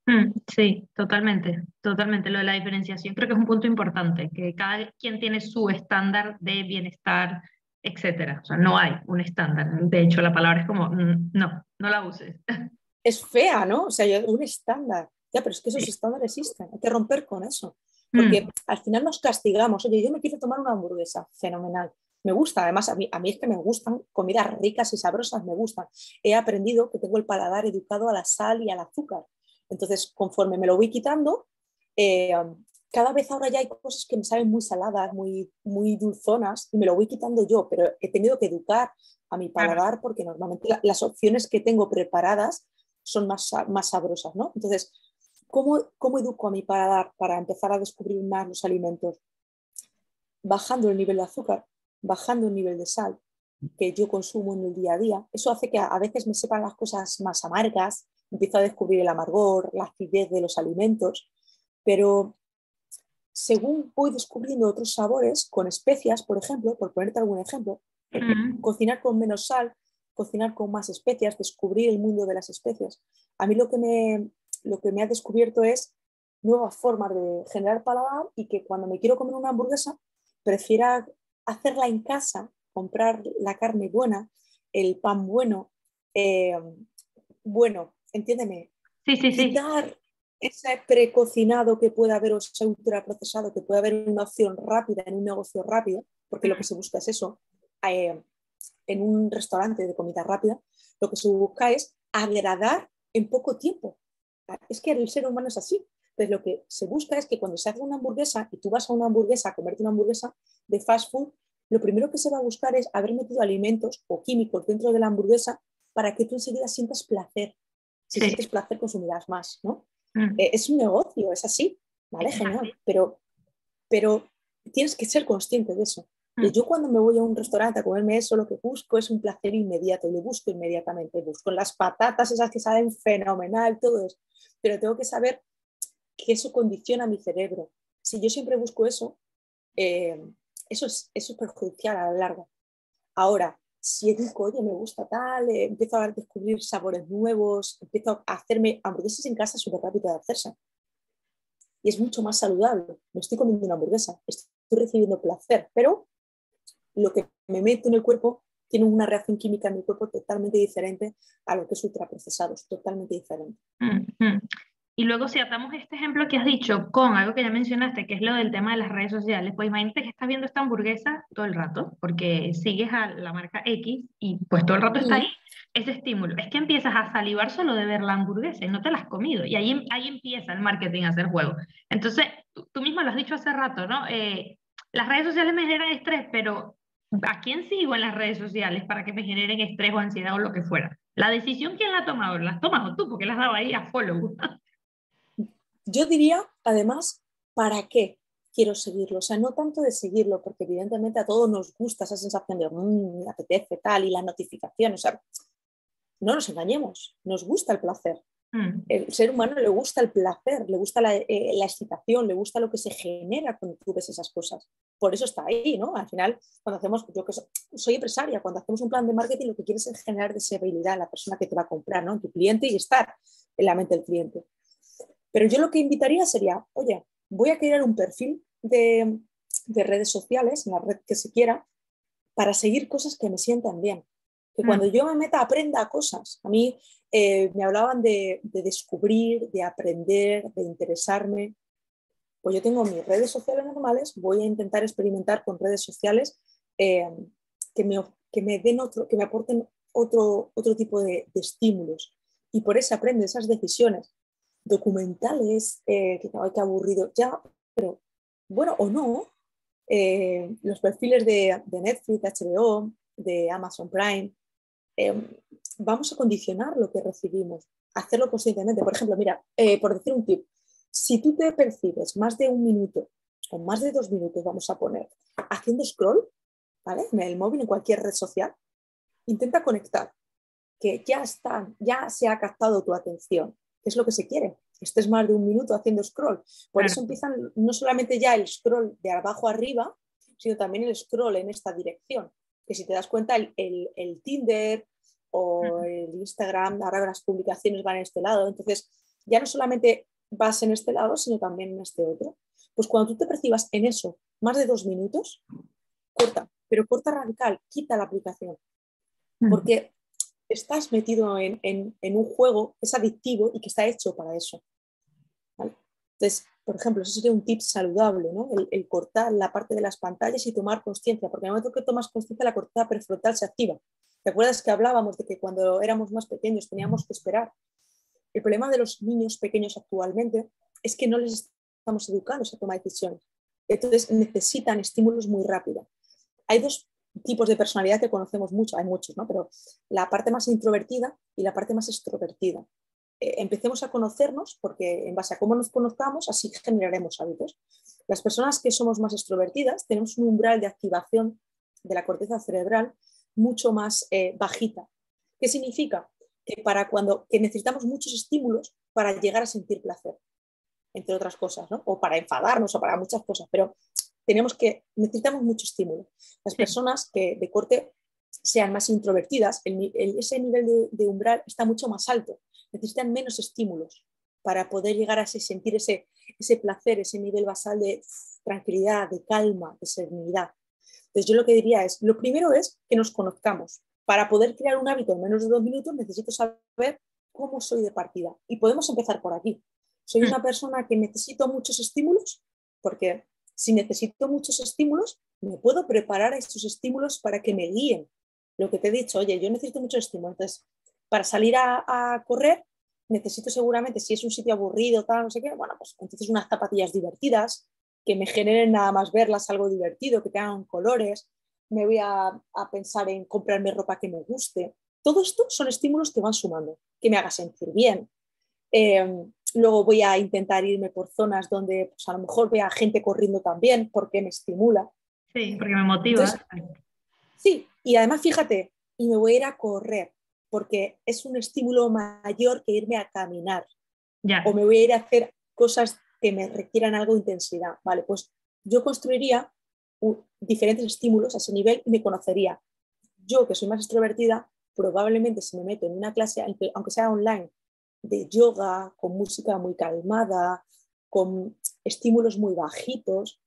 sí, totalmente, totalmente. Lo de la diferenciación creo que es un punto importante, que cada quien tiene su estándar de bienestar, etcétera. O sea, no hay un estándar. De hecho, la palabra es como, no, no la uses. Es fea, ¿no? O sea, un estándar. Ya, pero es que esos Sí. estándares existen, hay que romper con eso. Mm, Porque al final nos castigamos. Oye, yo me quiero tomar una hamburguesa, fenomenal. Me gusta, además a mí es que me gustan comidas ricas y sabrosas, me gustan. He aprendido que tengo el paladar educado a la sal y al azúcar. Entonces, conforme me lo voy quitando, eh, cada vez ahora ya hay cosas que me saben muy saladas, muy dulzonas, y me lo voy quitando yo, pero he tenido que educar a mi claro. paladar porque normalmente las opciones que tengo preparadas son más sabrosas, ¿no? Entonces, ¿cómo educo a mi paladar para empezar a descubrir más los alimentos? Bajando el nivel de azúcar, bajando el nivel de sal que yo consumo en el día a día. Eso hace que a veces me sepan las cosas más amargas, empiezo a descubrir el amargor, la acidez de los alimentos, pero según voy descubriendo otros sabores con especias, por ejemplo, por ponerte algún ejemplo, Mm, cocinar con menos sal, cocinar con más especias, descubrir el mundo de las especias. A mí lo que me ha descubierto es nuevas formas de generar paladar y que cuando me quiero comer una hamburguesa, prefiera hacerla en casa, comprar la carne buena, el pan bueno, eh, bueno, entiéndeme, sí, sí, sí. quitar ese precocinado que puede haber o ese ultraprocesado que puede haber en una opción rápida, en un negocio rápido, porque lo que se busca es eso, eh, en un restaurante de comida rápida, lo que se busca es agradar en poco tiempo. Es que el ser humano es así. Entonces, lo que se busca es que cuando se hace una hamburguesa y tú vas a una hamburguesa a comerte una hamburguesa de fast food, lo primero que se va a buscar es haber metido alimentos o químicos dentro de la hamburguesa para que tú enseguida sientas placer. Si Sí. sientes placer, consumirás más, ¿no? Mm, Es un negocio, es así, es ¿vale? que es así. Genial, pero tienes que ser consciente de eso. Mm, Yo cuando me voy a un restaurante a comerme eso, lo que busco es un placer inmediato, y lo busco inmediatamente, busco las patatas esas que saben fenomenal, todo eso, pero tengo que saber que eso condiciona mi cerebro. Si yo siempre busco eso, eh, eso es perjudicial a la larga. Ahora, si educo, oye, me gusta tal, empiezo a descubrir sabores nuevos, empiezo a hacerme hamburguesas en casa súper rápido de hacerse y es mucho más saludable. Me estoy comiendo una hamburguesa, estoy recibiendo placer, pero lo que me meto en el cuerpo tiene una reacción química en mi cuerpo totalmente diferente a lo que es ultraprocesado, es totalmente diferente. mm. Y luego si atamos este ejemplo que has dicho con algo que ya mencionaste, que es lo del tema de las redes sociales, pues imagínate que estás viendo esta hamburguesa todo el rato, porque sigues a la marca X y pues todo el rato está ahí. Mm. ese estímulo. Es que empiezas a salivar solo de ver la hamburguesa y no te la has comido. Y ahí empieza el marketing a hacer juego. Entonces, tú misma lo has dicho hace rato, ¿no? Las redes sociales me generan estrés, pero ¿a quién sigo en las redes sociales para que me generen estrés o ansiedad o lo que fuera? La decisión, ¿quién la ha tomado? ¿La has tomado tú? Porque la has dado ahí a follow. Yo diría, además, ¿para qué quiero seguirlo? O sea, no tanto de seguirlo, porque evidentemente a todos nos gusta esa sensación de, me apetece tal, y las notificaciones. O sea, no nos engañemos, nos gusta el placer. Mm, El ser humano le gusta el placer, le gusta la excitación, le gusta lo que se genera cuando tú ves esas cosas. Por eso está ahí, ¿no? Al final, cuando hacemos, yo que soy empresaria, cuando hacemos un plan de marketing, lo que quieres es generar deseabilidad a la persona que te va a comprar, ¿no? En tu cliente y estar en la mente del cliente. Pero yo lo que invitaría sería, oye, voy a crear un perfil de redes sociales, en la red que se quiera, para seguir cosas que me sientan bien. Que cuando mm, yo me meta, aprenda cosas. A mí me hablaban de descubrir, de aprender, de interesarme. Pues yo tengo mis redes sociales normales, voy a intentar experimentar con redes sociales eh, que me den otro, que me aporten otro tipo de estímulos. Y por eso aprende esas decisiones documentales, que ay, qué aburrido, ya, pero bueno o no, los perfiles de Netflix, de HBO, de Amazon Prime, eh, vamos a condicionar lo que recibimos, hacerlo conscientemente. Por ejemplo, mira, por decir un tip, si tú te percibes más de un minuto o más de 2 minutos, vamos a poner, haciendo scroll, ¿vale? En el móvil, en cualquier red social, intenta conectar, que ya está, ya se ha captado tu atención, que es lo que se quiere, que estés más de un minuto haciendo scroll. Por claro. eso empiezan no solamente ya el scroll de abajo arriba, sino también el scroll en esta dirección. Que si te das cuenta, el Tinder o Mm, el Instagram, ahora las publicaciones van en este lado, entonces ya no solamente vas en este lado, sino también en este otro. Pues cuando tú te percibas en eso más de 2 minutos, corta, pero corta radical, quita la aplicación, mm, porque estás metido en un juego que es adictivo y que está hecho para eso. ¿Vale? Entonces, por ejemplo, eso sería un tip saludable, ¿no? El cortar la parte de las pantallas y tomar conciencia, porque en el momento que tomas conciencia la corteza prefrontal se activa. ¿Te acuerdas que hablábamos de que cuando éramos más pequeños teníamos que esperar? El problema de los niños pequeños actualmente es que no les estamos educando a tomar decisiones. Entonces necesitan estímulos muy rápidos. Hay dos tipos de personalidad que conocemos mucho, hay muchos, ¿no? Pero la parte más introvertida y la parte más extrovertida. Empecemos a conocernos porque en base a cómo nos conozcamos, así generaremos hábitos. Las personas que somos más extrovertidas tenemos un umbral de activación de la corteza cerebral mucho más bajita. ¿Qué significa? Que necesitamos muchos estímulos para llegar a sentir placer, entre otras cosas, ¿no? O para enfadarnos o para muchas cosas, pero necesitamos mucho estímulo. Las sí, personas que de corte sean más introvertidas, ese nivel de umbral está mucho más alto, necesitan menos estímulos para poder llegar a sentir ese placer, ese nivel basal de tranquilidad, de calma, de serenidad. Entonces yo lo que diría es, lo primero es que nos conozcamos. Para poder crear un hábito en menos de 2 minutos necesito saber cómo soy de partida. Y podemos empezar por aquí. Soy mm, una persona que necesito muchos estímulos, porque si necesito muchos estímulos, me puedo preparar a estos estímulos para que me guíen. Lo que te he dicho, oye, yo necesito muchos estímulos. Entonces, para salir a correr, necesito seguramente, si es un sitio aburrido, tal, no sé qué, bueno, pues entonces unas zapatillas divertidas, que me generen nada más verlas algo divertido, que tengan colores. Me voy a pensar en comprarme ropa que me guste. Todo esto son estímulos que van sumando, que me haga sentir bien. Luego voy a intentar irme por zonas donde pues, a lo mejor vea gente corriendo también porque me estimula. sí, porque me motiva. Entonces, sí, y además fíjate, y me voy a ir a correr porque es un estímulo mayor que irme a caminar o Ya, me voy a ir a hacer cosas que me requieran algo de intensidad. Vale, pues yo construiría diferentes estímulos a ese nivel y me conocería. Yo, que soy más extrovertida, probablemente si me meto en una clase, aunque sea online, de yoga, con música muy calmada, con estímulos muy bajitos,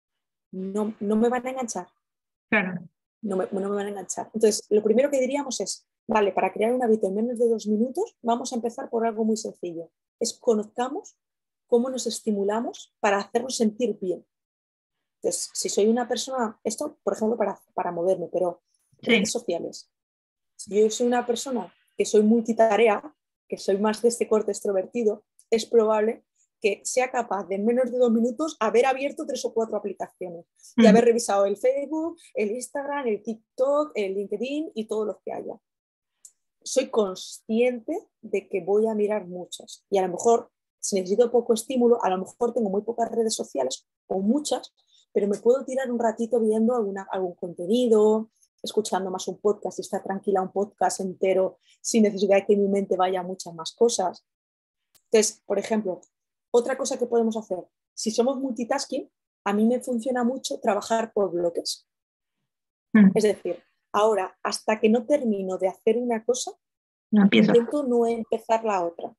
no me van a enganchar, claro. no me van a enganchar. Entonces, lo primero que diríamos es, vale, para crear un hábito en menos de 2 minutos, vamos a empezar por algo muy sencillo. Es conozcamos cómo nos estimulamos para hacernos sentir bien. Entonces, si soy una persona, esto, por ejemplo, para moverme, pero redes Sí, sociales. Si yo soy una persona que soy multitarea, que soy más de este corte extrovertido, es probable que sea capaz de en menos de 2 minutos haber abierto 3 o 4 aplicaciones y haber revisado el Facebook, el Instagram, el TikTok, el LinkedIn y todos los que haya. Soy consciente de que voy a mirar muchas y a lo mejor si necesito poco estímulo, a lo mejor tengo muy pocas redes sociales o muchas, pero me puedo tirar un ratito viendo algún contenido, escuchando más un podcast y estar tranquila un podcast entero sin necesidad de que mi mente vaya a muchas más cosas. Entonces, por ejemplo, otra cosa que podemos hacer, si somos multitasking, a mí me funciona mucho trabajar por bloques. Es decir, ahora, hasta que no termino de hacer una cosa, intento no empezar la otra.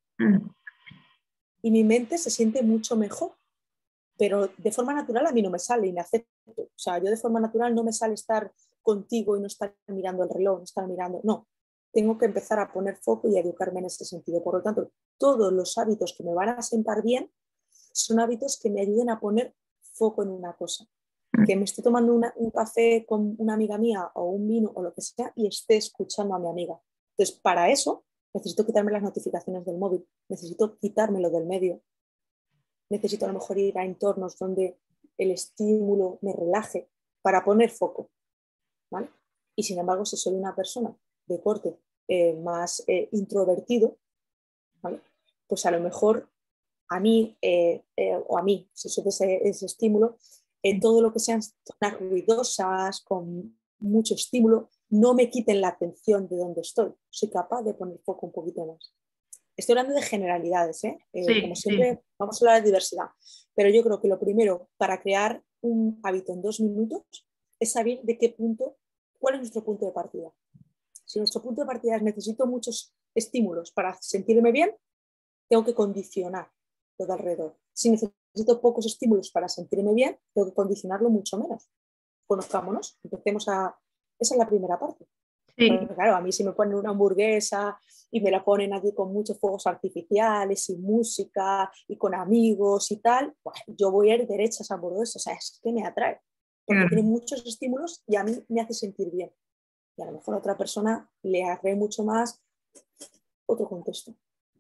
Y mi mente se siente mucho mejor, pero de forma natural a mí no me sale y me acepto. O sea, yo de forma natural no me sale estar contigo y no estar mirando el reloj, no estar mirando, no. Tengo que empezar a poner foco y a educarme en ese sentido. Por lo tanto, todos los hábitos que me van a sentar bien son hábitos que me ayuden a poner foco en una cosa. Que me esté tomando un café con una amiga mía o un vino o lo que sea y esté escuchando a mi amiga. Entonces, para eso necesito quitarme las notificaciones del móvil, necesito quitármelo del medio, necesito a lo mejor ir a entornos donde el estímulo me relaje para poner foco, ¿vale? Y sin embargo, si soy una persona de corte más introvertido, ¿vale? Pues a lo mejor a mí, o a mí, si soy ese estímulo, todo lo que sean zonas ruidosas, con mucho estímulo, no me quiten la atención de donde estoy. Soy capaz de poner foco un poquito más. Estoy hablando de generalidades, Sí, como siempre vamos a hablar de diversidad, pero yo creo que lo primero para crear un hábito en 2 minutos es saber de qué punto, cuál es nuestro punto de partida. Si nuestro punto de partida es necesito muchos estímulos para sentirme bien, tengo que condicionar lo de alrededor. Si necesito pocos estímulos para sentirme bien, tengo que condicionarlo mucho menos. Conozcámonos, empecemos a... Esa es la primera parte. sí. Pero claro, a mí si me ponen una hamburguesa y me la ponen allí con muchos fuegos artificiales y música y con amigos y tal, pues yo voy a ir derecha a esa hamburguesa, o sea, es que me atrae, porque tiene muchos estímulos y a mí me hace sentir bien. Y a lo mejor a otra persona le atrae mucho más otro contexto.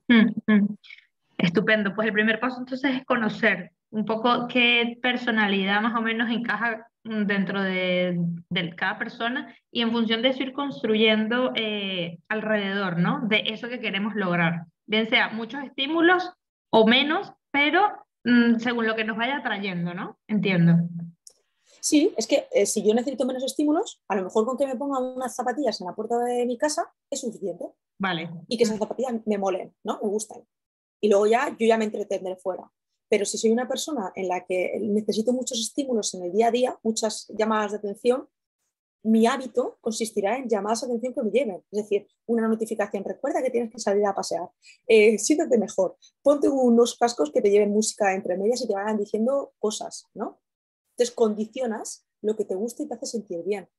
Estupendo. Pues el primer paso entonces es conocer un poco qué personalidad más o menos encaja dentro de cada persona y en función de eso ir construyendo alrededor, ¿no? De eso que queremos lograr. Bien sea muchos estímulos o menos, pero según lo que nos vaya trayendo, ¿no? Entiendo. Sí, es que si yo necesito menos estímulos, a lo mejor con que me pongan unas zapatillas en la puerta de mi casa es suficiente. Vale. Y que esas zapatillas me molen, ¿no? Me gusten. Y luego yo ya me entretendré fuera. Pero si soy una persona en la que necesito muchos estímulos en el día a día, muchas llamadas de atención, mi hábito consistirá en llamadas de atención que me lleven. Es decir, una notificación, recuerda que tienes que salir a pasear, siéntate mejor, ponte unos cascos que te lleven música entre medias y te vayan diciendo cosas, ¿no? Entonces condicionas lo que te gusta y te hace sentir bien.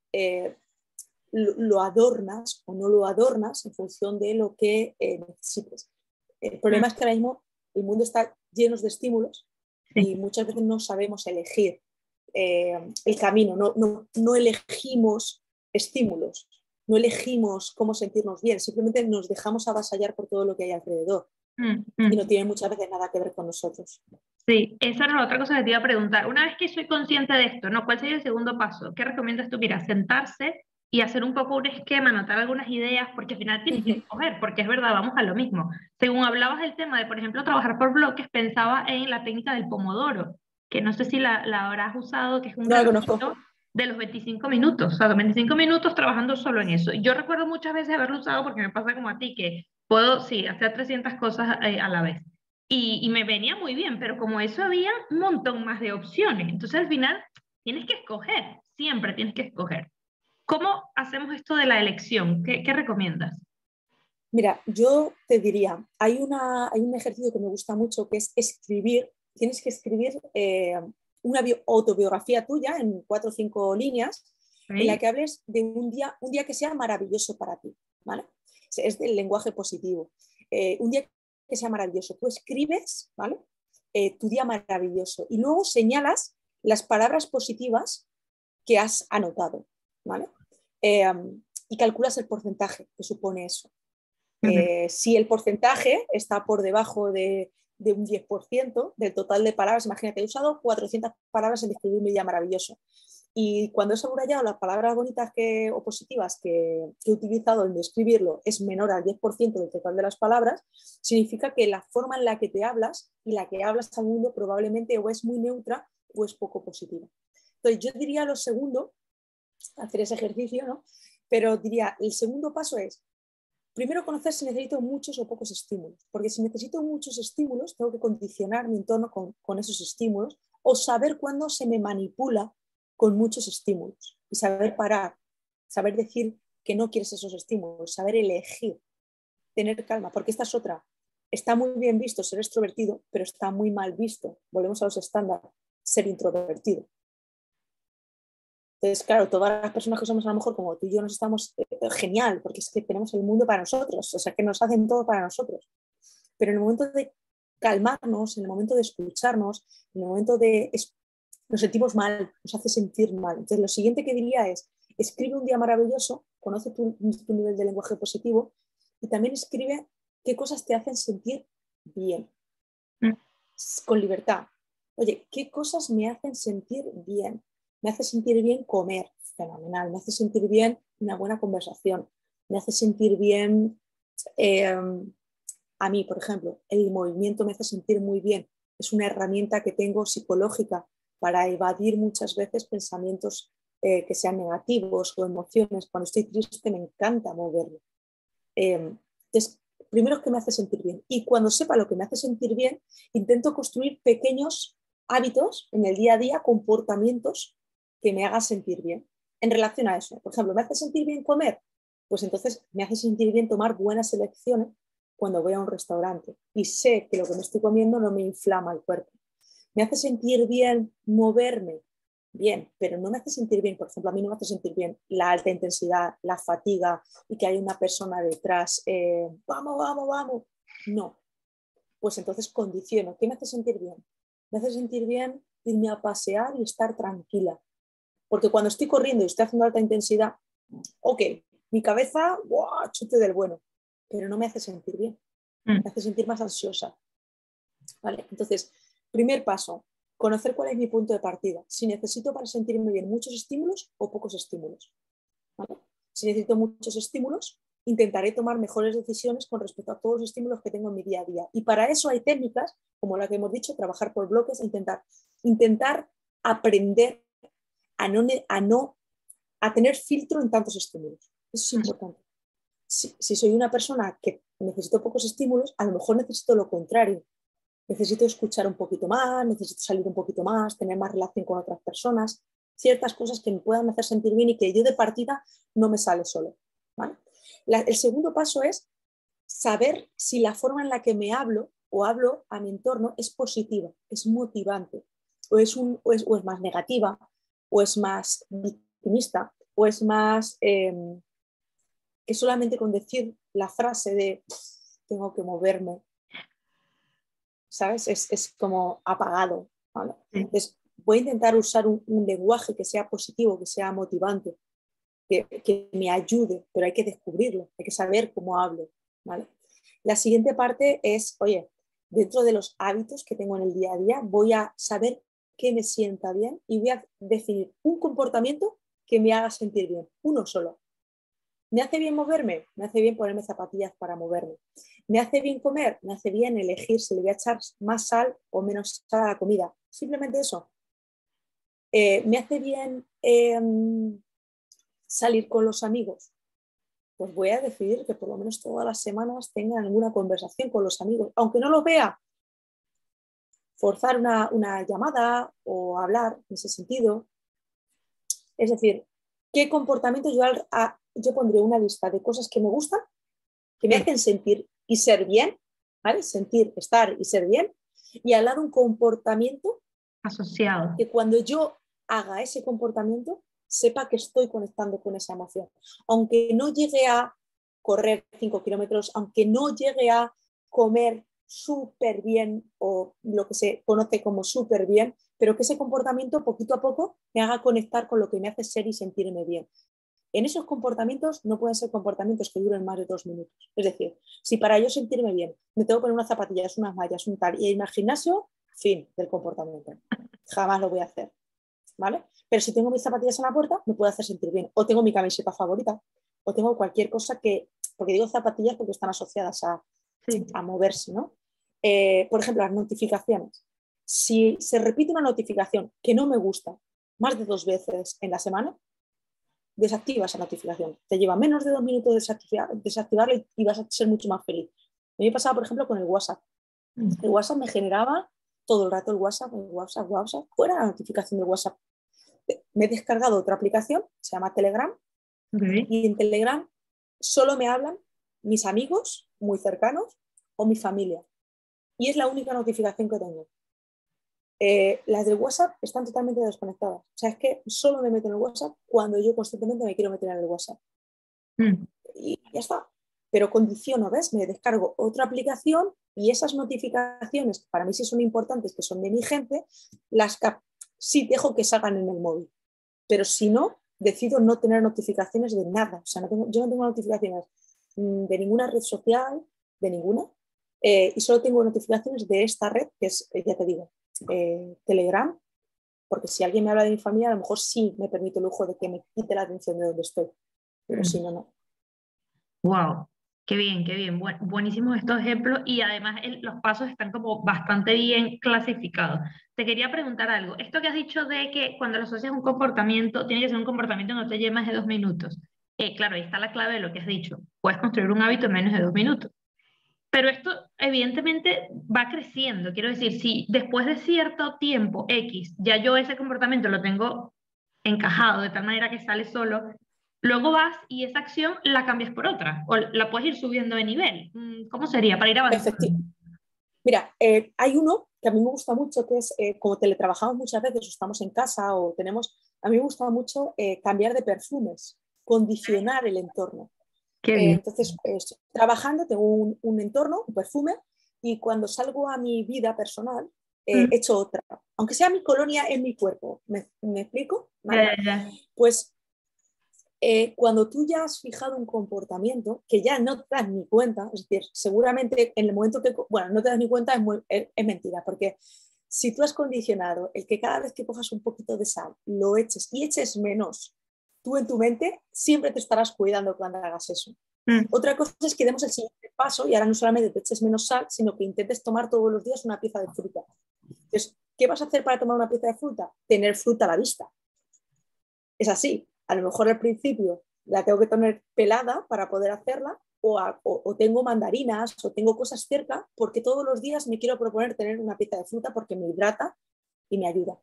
Lo adornas o no lo adornas en función de lo que necesites. El problema es que ahora mismo el mundo está lleno de estímulos y muchas veces no sabemos elegir el camino, no elegimos estímulos, no elegimos cómo sentirnos bien, simplemente nos dejamos avasallar por todo lo que hay alrededor y no tiene muchas veces nada que ver con nosotros. Sí, esa era la otra cosa que te iba a preguntar. Una vez que soy consciente de esto, ¿no? ¿Cuál sería el segundo paso? ¿Qué recomiendas tú? Mira, sentarse y hacer un poco un esquema, anotar algunas ideas, porque al final tienes que escoger, porque es verdad, vamos a lo mismo. Según hablabas del tema de, por ejemplo, trabajar por bloques, pensaba en la técnica del pomodoro, que no sé si la habrás usado, que es un No la conozco. relojito de los 25 minutos, o sea, 25 minutos trabajando solo en eso. Yo recuerdo muchas veces haberlo usado porque me pasa como a ti, que puedo, sí, hacer 300 cosas a la vez. Y me venía muy bien, pero como eso había un montón más de opciones. Entonces al final tienes que escoger, siempre tienes que escoger. ¿Cómo hacemos esto de la elección? ¿Qué recomiendas? Mira, yo te diría, hay un ejercicio que me gusta mucho que es escribir, tienes que escribir una autobiografía tuya en 4 o 5 líneas en la ¿Sí? que hables de un día que sea maravilloso para ti, ¿vale? Es del lenguaje positivo. Un día que sea maravilloso. Tú escribes, ¿vale? Tu día maravilloso y luego señalas las palabras positivas que has anotado, ¿vale? Y calculas el porcentaje que supone eso. Si el porcentaje está por debajo de un 10% del total de palabras, imagínate, he usado 400 palabras en describir un día maravilloso. Y cuando he subrayado las palabras bonitas o positivas que he utilizado en describirlo es menor al 10% del total de las palabras, significa que la forma en la que te hablas y la que hablas al mundo probablemente o es muy neutra o es poco positiva. Entonces yo diría lo segundo, hacer ese ejercicio, ¿no? Pero diría, el segundo paso es, primero conocer si necesito muchos o pocos estímulos, porque si necesito muchos estímulos, tengo que condicionar mi entorno con esos estímulos o saber cuándo se me manipula con muchos estímulos y saber parar, saber decir que no quieres esos estímulos, saber elegir, tener calma, porque esta es otra. Está muy bien visto ser extrovertido, pero está muy mal visto, volvemos a los estándares, ser introvertido. Entonces, claro, todas las personas que somos a lo mejor como tú y yo nos estamos genial, porque es que tenemos el mundo para nosotros, o sea, que nos hacen todo para nosotros. Pero en el momento de calmarnos, en el momento de escucharnos, en el momento de... nos sentimos mal, nos hace sentir mal. Entonces, lo siguiente que diría es, escribe un día maravilloso, conoce tu nivel de lenguaje positivo y también escribe qué cosas te hacen sentir bien, con libertad. Oye, ¿qué cosas me hacen sentir bien? Me hace sentir bien comer, fenomenal. Me hace sentir bien una buena conversación. Me hace sentir bien, a mí, por ejemplo, el movimiento me hace sentir muy bien. Es una herramienta que tengo psicológica para evadir muchas veces pensamientos que sean negativos o emociones. Cuando estoy triste me encanta moverme. Entonces, primero es que me hace sentir bien. Y cuando sepa lo que me hace sentir bien, intento construir pequeños hábitos en el día a día, comportamientos que me hagan sentir bien en relación a eso. Por ejemplo, ¿me hace sentir bien comer? Pues entonces me hace sentir bien tomar buenas elecciones cuando voy a un restaurante y sé que lo que me estoy comiendo no me inflama el cuerpo. ¿Me hace sentir bien moverme? Bien, pero no me hace sentir bien, por ejemplo, a mí no me hace sentir bien la alta intensidad, la fatiga y que hay una persona detrás, vamos, vamos, vamos. No, pues entonces condiciono. ¿Qué me hace sentir bien? Me hace sentir bien irme a pasear y estar tranquila. Porque cuando estoy corriendo y estoy haciendo alta intensidad, ok, mi cabeza, ¡buah!, chute del bueno, pero no me hace sentir bien, me hace sentir más ansiosa. ¿Vale? Entonces, primer paso, conocer cuál es mi punto de partida. Si necesito para sentirme bien muchos estímulos o pocos estímulos. ¿Vale? Si necesito muchos estímulos, intentaré tomar mejores decisiones con respecto a todos los estímulos que tengo en mi día a día. Y para eso hay técnicas, como la que hemos dicho, trabajar por bloques, intentar aprender a tener filtro en tantos estímulos. Eso es importante. Si soy una persona que necesito pocos estímulos, a lo mejor necesito lo contrario. Necesito escuchar un poquito más, necesito salir un poquito más, tener más relación con otras personas, ciertas cosas que me puedan hacer sentir bien y que yo de partida no me sale solo. ¿Vale? El segundo paso es saber si la forma en la que me hablo o hablo a mi entorno es positiva, es motivante, o es más negativa, o es más victimista, o es más que solamente con decir la frase de tengo que moverme, ¿sabes? Es como apagado. ¿Vale? Entonces, voy a intentar usar un lenguaje que sea positivo, que sea motivante, que me ayude, pero hay que descubrirlo, hay que saber cómo hablo. ¿Vale? La siguiente parte es, oye, dentro de los hábitos que tengo en el día a día, voy a saber qué me sienta bien y voy a definir un comportamiento que me haga sentir bien, uno solo. ¿Me hace bien moverme? Me hace bien ponerme zapatillas para moverme. ¿Me hace bien comer? Me hace bien elegir si le voy a echar más sal o menos sal a la comida. Simplemente eso. ¿Me hace bien salir con los amigos? Pues voy a decidir que por lo menos todas las semanas tenga alguna conversación con los amigos. Aunque no los vea, forzar una llamada o hablar en ese sentido. Es decir, ¿qué comportamiento yo pondré una lista de cosas que me gustan, que me hacen sentir y ser bien, ¿vale? Sentir, estar y ser bien, y al lado un comportamiento asociado. Que cuando yo haga ese comportamiento, sepa que estoy conectando con esa emoción. Aunque no llegue a correr 5 kilómetros, aunque no llegue a comer súper bien o lo que se conoce como súper bien, pero que ese comportamiento poquito a poco me haga conectar con lo que me hace ser y sentirme bien. En esos comportamientos no pueden ser comportamientos que duren más de 2 minutos. Es decir, si para yo sentirme bien me tengo que poner unas zapatillas, unas mallas, un tal, y irme al gimnasio, fin del comportamiento. Jamás lo voy a hacer, ¿vale? Pero si tengo mis zapatillas en la puerta, me puedo hacer sentir bien. O tengo mi camiseta favorita, o tengo cualquier cosa que, porque digo zapatillas porque están asociadas Sí. a moverse, ¿no? Por ejemplo, las notificaciones. Si se repite una notificación que no me gusta más de 2 veces en la semana, desactiva esa notificación. Te lleva menos de 2 minutos desactivarla y vas a ser mucho más feliz. A mí me pasaba, por ejemplo, con el WhatsApp. El WhatsApp me generaba todo el rato el WhatsApp, fuera la notificación del WhatsApp. Me he descargado otra aplicación, se llama Telegram, Okay. y en Telegram solo me hablan mis amigos muy cercanos o mi familia. Y es la única notificación que tengo. Las del WhatsApp están totalmente desconectadas. O sea, es que solo me meto en el WhatsApp cuando yo constantemente me quiero meter en el WhatsApp. Y ya está. Pero condiciono, ¿ves? Me descargo otra aplicación y esas notificaciones, que para mí sí son importantes, que son de mi gente, sí dejo que salgan en el móvil. Pero si no, decido no tener notificaciones de nada. O sea, yo no tengo notificaciones de ninguna red social, de ninguna, y solo tengo notificaciones de esta red, que es, ya te digo, Telegram, porque si alguien me habla de mi familia, a lo mejor sí me permite el lujo de que me quite la atención de donde estoy, pero si no, no. Wow, qué bien, qué bien. Buenísimos estos ejemplos y además los pasos están como bastante bien clasificados. Te quería preguntar algo. Esto que has dicho de que cuando lo asocias a un comportamiento, tiene que ser un comportamiento que no te lleve más de 2 minutos. Claro, ahí está la clave de lo que has dicho. Puedes construir un hábito en menos de 2 minutos. Pero esto evidentemente va creciendo. Quiero decir, si después de cierto tiempo X, ya yo ese comportamiento lo tengo encajado de tal manera que sale solo, luego vas y esa acción la cambias por otra o la puedes ir subiendo de nivel. ¿Cómo sería para ir avanzando? Mira, hay uno que a mí me gusta mucho, que es como teletrabajamos muchas veces, o estamos en casa o tenemos, a mí me gusta mucho cambiar de perfumes, condicionar el entorno. Qué bien. Entonces, estoy trabajando, tengo un entorno, un perfume, y cuando salgo a mi vida personal, Mm, echo otra. Aunque sea mi colonia en mi cuerpo, ¿me explico? ya, ¿Vale? ya, ya. Pues cuando tú ya has fijado un comportamiento que ya no te das ni cuenta, es decir, seguramente en el momento que, bueno, no te das ni cuenta es mentira, porque si tú has condicionado el que cada vez que cojas un poquito de sal lo eches y eches menos, tú en tu mente siempre te estarás cuidando cuando hagas eso. Mm, Otra cosa es que demos el siguiente paso y ahora no solamente te eches menos sal, sino que intentes tomar todos los días una pieza de fruta. Entonces, ¿qué vas a hacer para tomar una pieza de fruta? Tener fruta a la vista. Es así. A lo mejor al principio la tengo que tener pelada para poder hacerla o tengo mandarinas o tengo cosas cerca porque todos los días me quiero proponer tener una pieza de fruta porque me hidrata y me ayuda.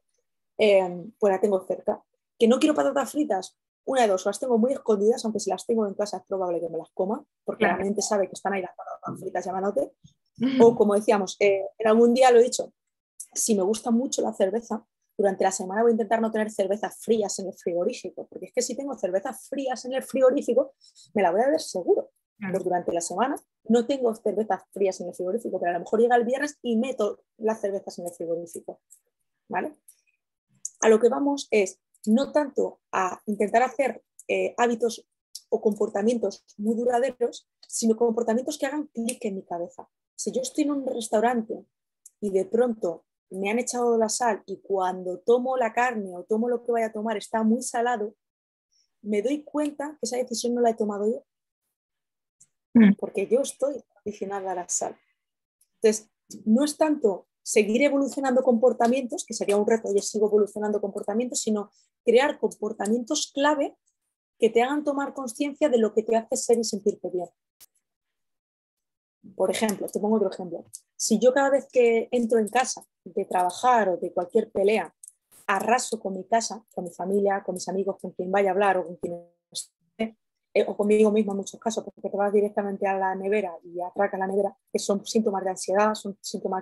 Pues la tengo cerca. Que no quiero patatas fritas, una de dos, o las tengo muy escondidas, aunque si las tengo en casa es probable que me las coma, porque la claro. mente sabe que están ahí las patatas fritas llamándote. O como decíamos, en algún día lo he dicho, si me gusta mucho la cerveza, durante la semana voy a intentar no tener cervezas frías en el frigorífico, porque es que si tengo cervezas frías en el frigorífico, me la voy a ver seguro. Claro. Pues durante la semana no tengo cervezas frías en el frigorífico, pero a lo mejor llega el viernes y meto las cervezas en el frigorífico. ¿Vale? A lo que vamos es no tanto a intentar hacer hábitos o comportamientos muy duraderos, sino comportamientos que hagan clic en mi cabeza. Si yo estoy en un restaurante y de pronto me han echado la sal y cuando tomo la carne o tomo lo que vaya a tomar está muy salado, me doy cuenta que esa decisión no la he tomado yo, Mm, porque yo estoy condicionada a la sal. Entonces, no es tanto seguir evolucionando comportamientos, que sería un reto, yo sigo evolucionando comportamientos, sino crear comportamientos clave que te hagan tomar conciencia de lo que te hace ser y sentirte bien. Por ejemplo, te pongo otro ejemplo. Si yo cada vez que entro en casa de trabajar o de cualquier pelea, arraso con mi casa, con mi familia, con mis amigos, con quien vaya a hablar o con quien esté, o conmigo mismo en muchos casos, porque te vas directamente a la nevera y atracas la nevera, que son síntomas de ansiedad, son síntomas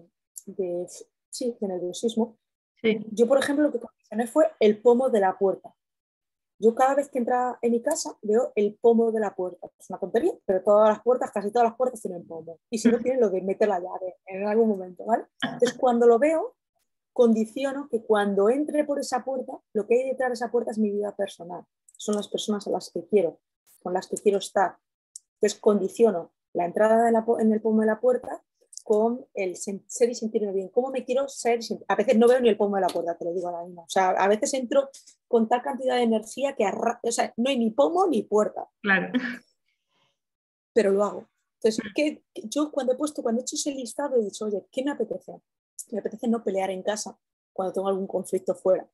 de nerviosismo. sí. Yo, por ejemplo, lo que condicioné fue el pomo de la puerta. Yo cada vez que entra en mi casa veo el pomo de la puerta. Es una tontería, pero todas las puertas, casi todas las puertas tienen pomo. Y si no tienen, lo de meter la llave en algún momento, ¿vale? Entonces, cuando lo veo, condiciono que cuando entre por esa puerta, lo que hay detrás de esa puerta es mi vida personal. son las personas a las que quiero, con las que quiero estar. Entonces condiciono la entrada en el pomo de la puerta con el ser y sentirme bien. ¿Cómo me quiero ser? A veces no veo ni el pomo de la puerta, te lo digo a la misma. O sea, a veces entro con tal cantidad de energía que o sea, no hay ni pomo ni puerta. Claro. Pero lo hago. Entonces, yo cuando he hecho ese listado, he dicho, oye, ¿qué me apetece? Me apetece no pelear en casa cuando tengo algún conflicto fuera.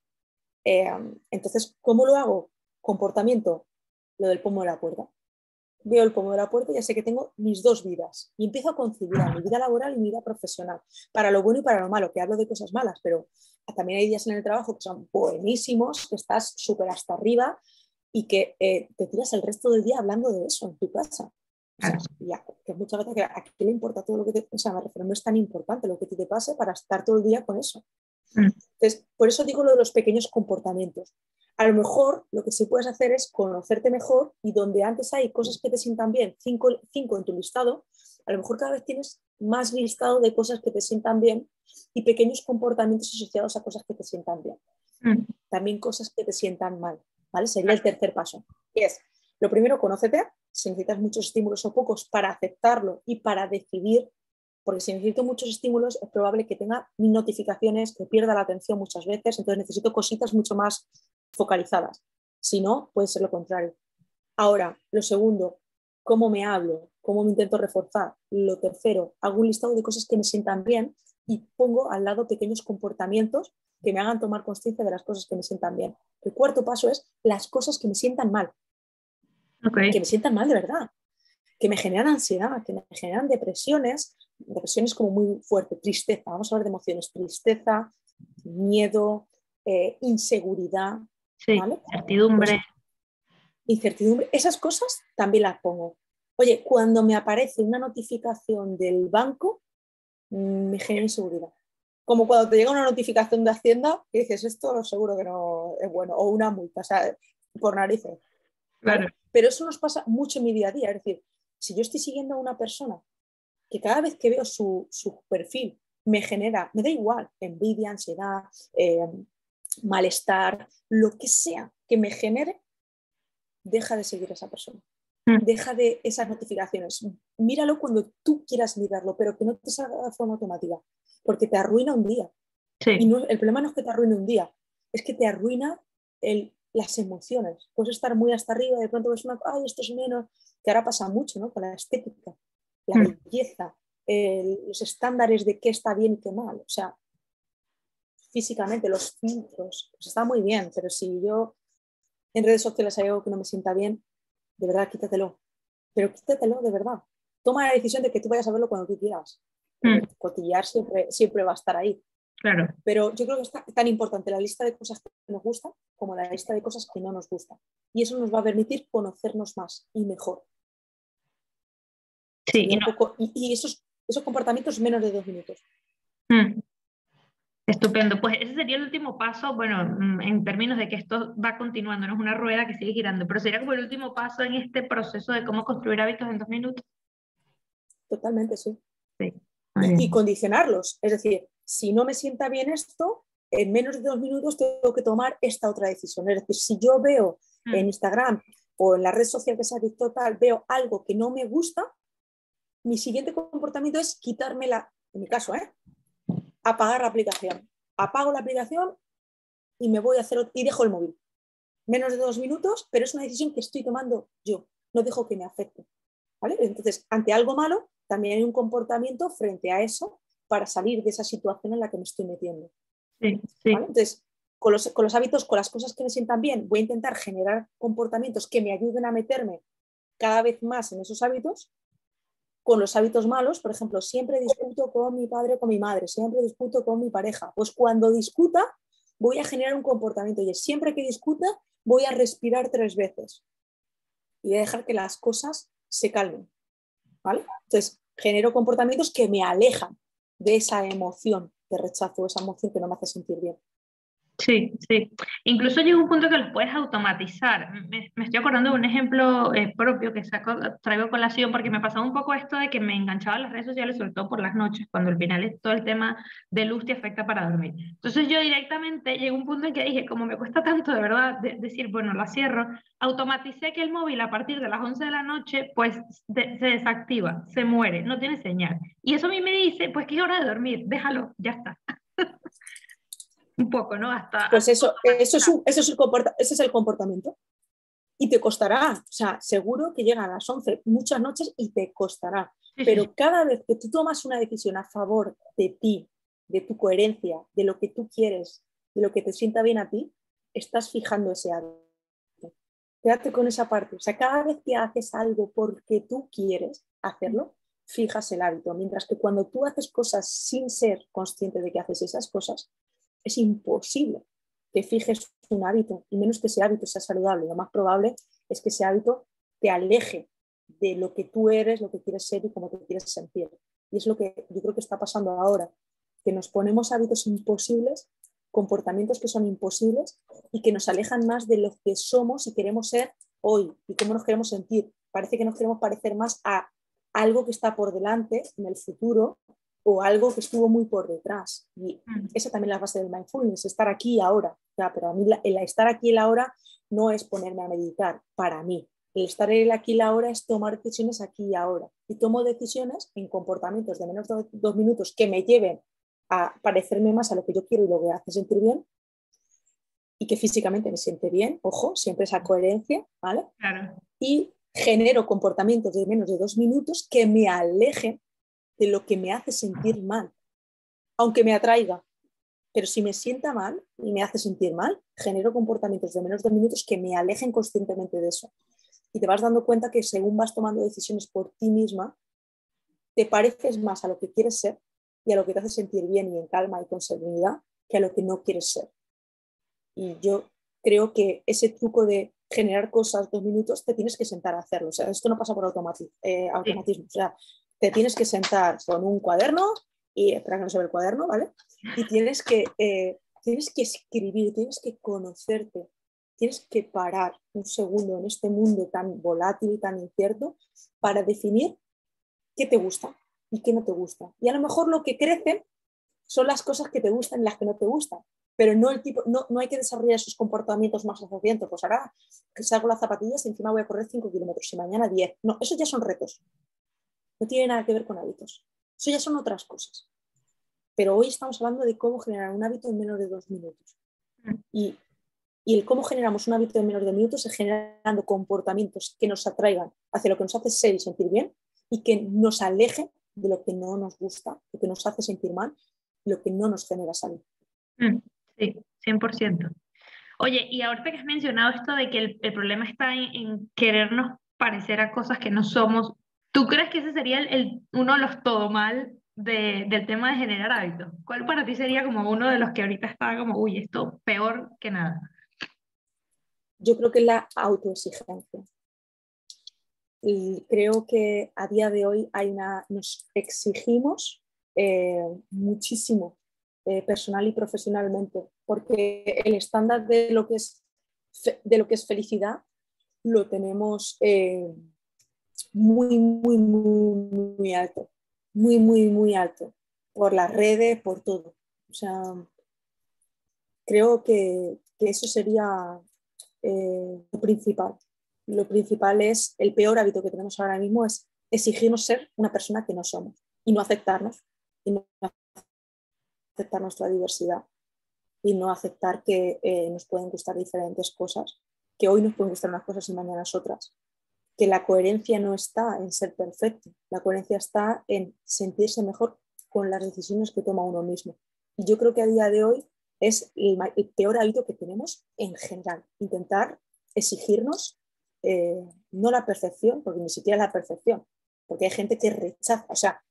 Entonces, ¿cómo lo hago? Comportamiento, lo del pomo de la puerta. Veo el pomo de la puerta y ya sé que tengo mis dos vidas y empiezo a conciliar mi vida laboral y mi vida profesional, para lo bueno y para lo malo, que hablo de cosas malas, pero también hay días en el trabajo que son buenísimos, que estás súper hasta arriba y que te tiras el resto del día hablando de eso en tu casa. O sea, ya, que muchas veces que a qué le importa todo lo que te... O sea, me refiero, no es tan importante lo que te pase para estar todo el día con eso. Entonces, por eso digo lo de los pequeños comportamientos. A lo mejor lo que sí puedes hacer es conocerte mejor y donde antes hay cosas que te sientan bien, cinco en tu listado, a lo mejor cada vez tienes más listado de cosas que te sientan bien y pequeños comportamientos asociados a cosas que te sientan bien. También cosas que te sientan mal, ¿vale? Sería el tercer paso. Y es, lo primero, conócete, si necesitas muchos estímulos o pocos para aceptarlo y para decidir, porque si necesito muchos estímulos es probable que tenga mis notificaciones, que pierda la atención muchas veces, entonces necesito cositas mucho más focalizadas. Si no, puede ser lo contrario. Ahora, lo segundo, cómo me hablo, cómo me intento reforzar. Lo tercero, hago un listado de cosas que me sientan bien y pongo al lado pequeños comportamientos que me hagan tomar conciencia de las cosas que me sientan bien. El cuarto paso es las cosas que me sientan mal. Okay. Que me sientan mal de verdad, que me generan ansiedad, que me generan depresiones como muy fuerte, tristeza, vamos a hablar de emociones, tristeza, miedo, inseguridad, sí, ¿vale? incertidumbre. Pues, incertidumbre, esas cosas también las pongo. Oye, cuando me aparece una notificación del banco, me genera inseguridad. Como cuando te llega una notificación de Hacienda y dices, esto seguro que no es bueno, o una multa, o sea, por narices. ¿Vale? Claro. Pero eso nos pasa mucho en mi día a día. Es decir, si yo estoy siguiendo a una persona que cada vez que veo su perfil me genera, me da igual, envidia, ansiedad, malestar, lo que sea que me genere, deja de seguir a esa persona. Deja de esas notificaciones. Míralo cuando tú quieras mirarlo, pero que no te salga de forma automática, porque te arruina un día. Sí. Y no, el problema no es que te arruine un día, es que te arruina las emociones. Puedes estar muy hasta arriba, de pronto ves ay, esto es menos, que ahora pasa mucho, ¿no? Con la estética, la belleza, los estándares de qué está bien y qué mal. O sea, físicamente, los filtros, pues está muy bien, pero si yo en redes sociales hay algo que no me sienta bien, de verdad, quítatelo. Pero quítatelo de verdad. Toma la decisión de que tú vayas a verlo cuando tú quieras. Cotillar siempre va a estar ahí. Claro. Pero yo creo que es tan importante la lista de cosas que nos gustan como la lista de cosas que no nos gustan. Y eso nos va a permitir conocernos más y mejor. Sí, y esos comportamientos menos de 2 minutos. Estupendo. Pues ese sería el último paso, bueno, en términos de que esto va continuando, no es una rueda que sigue girando, pero sería como el último paso en este proceso de cómo construir hábitos en 2 minutos. Totalmente, sí. Sí. Y condicionarlos. Es decir, si no me sienta bien esto, en menos de 2 minutos tengo que tomar esta otra decisión. Es decir, si yo veo en Instagram o en la red social que sea TikTok, veo algo que no me gusta, mi siguiente comportamiento es quitármela, en mi caso, apagar la aplicación. Apago la aplicación y me voy a hacer y dejo el móvil. Menos de 2 minutos, pero es una decisión que estoy tomando yo. No dejo que me afecte. ¿Vale? Entonces, ante algo malo, también hay un comportamiento frente a eso para salir de esa situación en la que me estoy metiendo. Sí, sí. ¿Vale? Entonces, con los hábitos, con las cosas que me sientan bien, voy a intentar generar comportamientos que me ayuden a meterme cada vez más en esos hábitos. Con los hábitos malos, por ejemplo, siempre discuto con mi padre o con mi madre, siempre discuto con mi pareja. Pues cuando discuta, voy a generar un comportamiento y siempre que discuta, voy a respirar 3 veces y voy a dejar que las cosas se calmen. ¿Vale? Entonces, genero comportamientos que me alejan de esa emoción de rechazo, esa emoción que no me hace sentir bien. Sí, sí. Incluso llega un punto que los puedes automatizar. Me estoy acordando de un ejemplo propio que traigo a colación porque me pasaba un poco esto de que me enganchaba en las redes sociales, sobre todo por las noches, cuando al final es todo el tema de luz te afecta para dormir. Entonces yo directamente llegó un punto en que dije, como me cuesta tanto de verdad decir, bueno, la cierro, automaticé que el móvil a partir de las 11 de la noche pues se desactiva, se muere, no tiene señal. Y eso a mí me dice, pues que es hora de dormir, déjalo, ya está. Un poco, ¿no? Pues Hasta eso ese es el comportamiento. Y te costará, o sea, seguro que llega a las 11 muchas noches y te costará. sí, sí, sí. Pero cada vez que tú tomas una decisión a favor de ti, de tu coherencia, de lo que tú quieres, de lo que te sienta bien a ti, estás fijando ese hábito. Quédate con esa parte. O sea, cada vez que haces algo porque tú quieres hacerlo, fijas el hábito. Mientras que cuando tú haces cosas sin ser consciente de que haces esas cosas, es imposible que fijes un hábito, y menos que ese hábito sea saludable. Lo más probable es que ese hábito te aleje de lo que tú eres, lo que quieres ser y cómo te quieres sentir. Y es lo que yo creo que está pasando ahora, que nos ponemos hábitos imposibles, comportamientos que son imposibles y que nos alejan más de lo que somos y queremos ser hoy y cómo nos queremos sentir. Parece que nos queremos parecer más a algo que está por delante en el futuro o algo que estuvo muy por detrás. Y esa también es la base del mindfulness, estar aquí y ahora. Ya, pero a mí el estar aquí y el ahora no es ponerme a meditar para mí. El estar en el aquí y el ahora es tomar decisiones aquí y ahora. Y tomo decisiones en comportamientos de menos de 2 minutos que me lleven a parecerme más a lo que yo quiero y lo que hace sentir bien y que físicamente me siente bien, ojo, siempre esa coherencia, ¿vale? Claro. Y genero comportamientos de menos de 2 minutos que me alejen de lo que me hace sentir mal, aunque me atraiga. Pero si me sienta mal y me hace sentir mal, genero comportamientos de menos de 2 minutos que me alejen conscientemente de eso. Y te vas dando cuenta que según vas tomando decisiones por ti misma, te pareces más a lo que quieres ser y a lo que te hace sentir bien y en calma y con serenidad que a lo que no quieres ser. Y yo creo que ese truco de generar cosas 2 minutos, te tienes que sentar a hacerlo. O sea, esto no pasa por Sí. automatismo. O sea, te tienes que sentar con un cuaderno y espera que no se ve el cuaderno, ¿vale? Y tienes que escribir, tienes que conocerte, tienes que parar un segundo en este mundo tan volátil y tan incierto para definir qué te gusta y qué no te gusta. Y a lo mejor lo que crece son las cosas que te gustan y las que no te gustan, pero no hay que desarrollar esos comportamientos más asociados. Pues ahora que salgo las zapatillas y encima voy a correr 5 kilómetros y mañana 10. No, esos ya son retos. No tiene nada que ver con hábitos. Eso ya son otras cosas. Pero hoy estamos hablando de cómo generar un hábito en menos de 2 minutos. Y, y el cómo generamos un hábito en menos de 2 minutos es generando comportamientos que nos atraigan hacia lo que nos hace ser y sentir bien y que nos aleje de lo que no nos gusta, lo que nos hace sentir mal, lo que no nos genera salud. Sí, 100%. Oye, y ahorita que has mencionado esto de que el problema está en querernos parecer a cosas que no somos, ¿tú crees que ese sería uno de los todo mal del tema de generar hábitos? ¿Cuál para ti sería como uno de los que ahorita está como, uy, esto peor que nada? Yo creo que es la autoexigencia. Y creo que a día de hoy nos exigimos muchísimo personal y profesionalmente, porque el estándar de lo que es felicidad lo tenemos muy, muy, muy, muy alto, muy, muy, muy alto, por las redes, por todo. O sea, creo que eso sería lo principal. Lo principal es, el peor hábito que tenemos ahora mismo es exigirnos ser una persona que no somos y no aceptarnos, y no aceptar nuestra diversidad y no aceptar que nos pueden gustar diferentes cosas, que hoy nos pueden gustar unas cosas y mañana otras, que la coherencia no está en ser perfecto, la coherencia está en sentirse mejor con las decisiones que toma uno mismo. Y yo creo que a día de hoy es el peor hábito que tenemos en general, intentar exigirnos no la perfección, porque ni siquiera la perfección, porque hay gente que rechaza, o sea,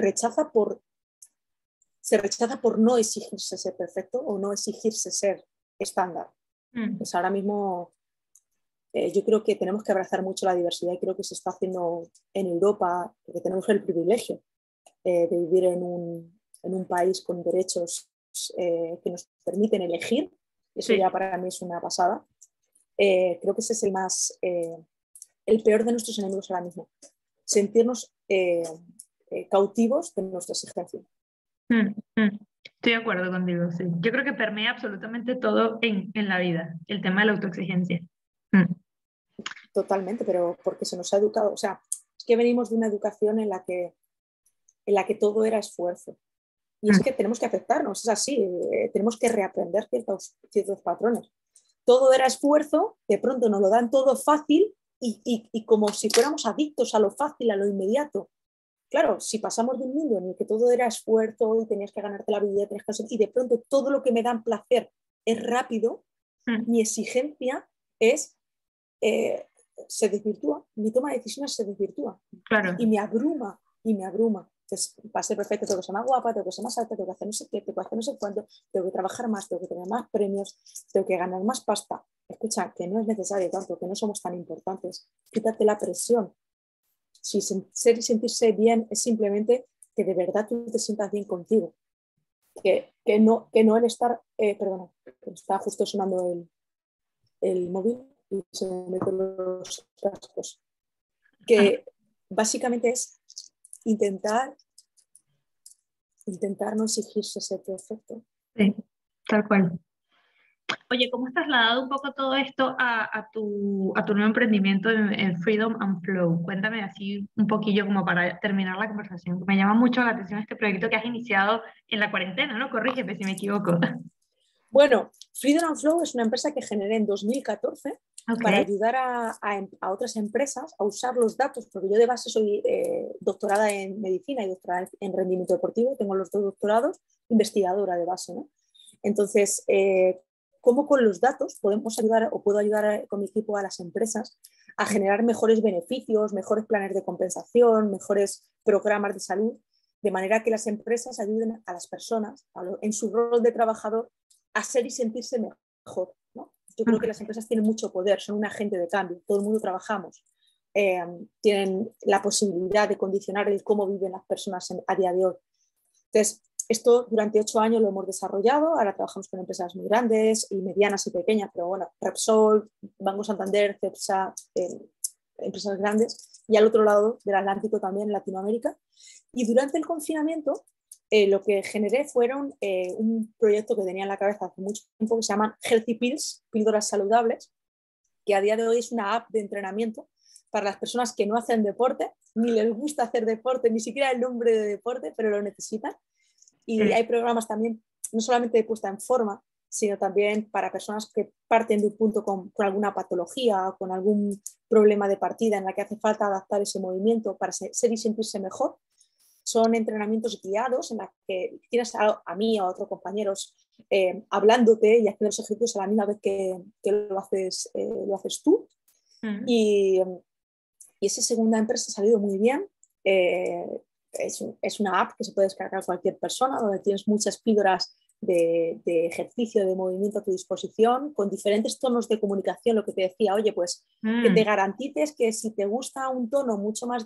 se rechaza por no exigirse ser perfecto o no exigirse ser estándar. Pues ahora mismo yo creo que tenemos que abrazar mucho la diversidad y creo que se está haciendo en Europa, porque tenemos el privilegio de vivir en un país con derechos que nos permiten elegir Eso Sí. ya para mí es una pasada. Creo que ese es el peor de nuestros enemigos ahora mismo. Sentirnos cautivos de nuestra exigencia. Mm, mm. Estoy de acuerdo contigo, sí. Yo creo que permea absolutamente todo en la vida, el tema de la autoexigencia. Mm, Totalmente, pero porque se nos ha educado. O sea, es que venimos de una educación en la que todo era esfuerzo. Y es mm, que tenemos que aceptarnos, es así, tenemos que reaprender ciertos patrones. Todo era esfuerzo, de pronto nos lo dan todo fácil y como si fuéramos adictos a lo fácil, a lo inmediato. Claro, si pasamos de un mundo en el que todo era esfuerzo y tenías que ganarte la vida, y de pronto todo lo que me da placer es rápido, mm. mi exigencia es, eh, se desvirtúa, mi toma de decisiones se desvirtúa y Claro. me abruma, y me abruma. Entonces, para ser perfecto, tengo que ser más guapa, tengo que ser más alta, tengo que hacer no sé qué, tengo que hacer no sé cuánto, tengo que trabajar más, tengo que tener más premios, tengo que ganar más pasta. Escucha, que no es necesario tanto, que no somos tan importantes. Quítate la presión. Si ser y sentirse bien es simplemente que de verdad tú te sientas bien contigo. Que no el estar, perdona, que está justo sonando el móvil y se me meten los cascos. Ah, Que básicamente es intentar, intentar no exigirse ser perfecto. sí, tal cual. Oye, ¿cómo has trasladado un poco todo esto a tu nuevo emprendimiento en Freedom and Flow? Cuéntame así un poquillo como para terminar la conversación. Me llama mucho la atención este proyecto que has iniciado en la cuarentena, ¿no? Corrígeme si me equivoco. Bueno, Freedom and Flow es una empresa que generé en 2014 Ok. para ayudar a otras empresas a usar los datos, porque yo de base soy doctorada en medicina y doctorada en rendimiento deportivo, tengo los dos doctorados, investigadora de base, ¿no? Entonces, ¿cómo con los datos podemos ayudar o puedo ayudar con mi equipo a las empresas a generar mejores beneficios, mejores planes de compensación, mejores programas de salud, de manera que las empresas ayuden a las personas en su rol de trabajador a ser y sentirse mejor, ¿no? Yo creo que las empresas tienen mucho poder, son un agente de cambio, todo el mundo trabajamos, tienen la posibilidad de condicionar el cómo viven las personas a día de hoy. Entonces, esto durante 8 años lo hemos desarrollado, ahora trabajamos con empresas muy grandes y medianas y pequeñas, pero bueno, Repsol, Banco Santander, Cepsa, empresas grandes, y al otro lado del Atlántico también en Latinoamérica. Y durante el confinamiento lo que generé fueron un proyecto que tenía en la cabeza hace mucho tiempo que se llaman Healthy Pills, píldoras saludables, que a día de hoy es una app de entrenamiento para las personas que no hacen deporte, ni les gusta hacer deporte, ni siquiera el nombre de deporte, pero lo necesitan. Y hay programas también, no solamente de puesta en forma, sino también para personas que parten de un punto con alguna patología o con algún problema de partida en la que hace falta adaptar ese movimiento para ser y sentirse mejor. Son entrenamientos guiados en los que tienes a mí o a otros compañeros hablándote y haciendo los ejercicios a la misma vez que lo haces tú. Mm, Y, y esa segunda empresa ha salido muy bien. Eh, es una app que se puede descargar cualquier persona, donde tienes muchas píldoras de ejercicio, de movimiento a tu disposición, con diferentes tonos de comunicación, lo que te decía, oye, pues que te mm, garantices que si te gusta un tono mucho más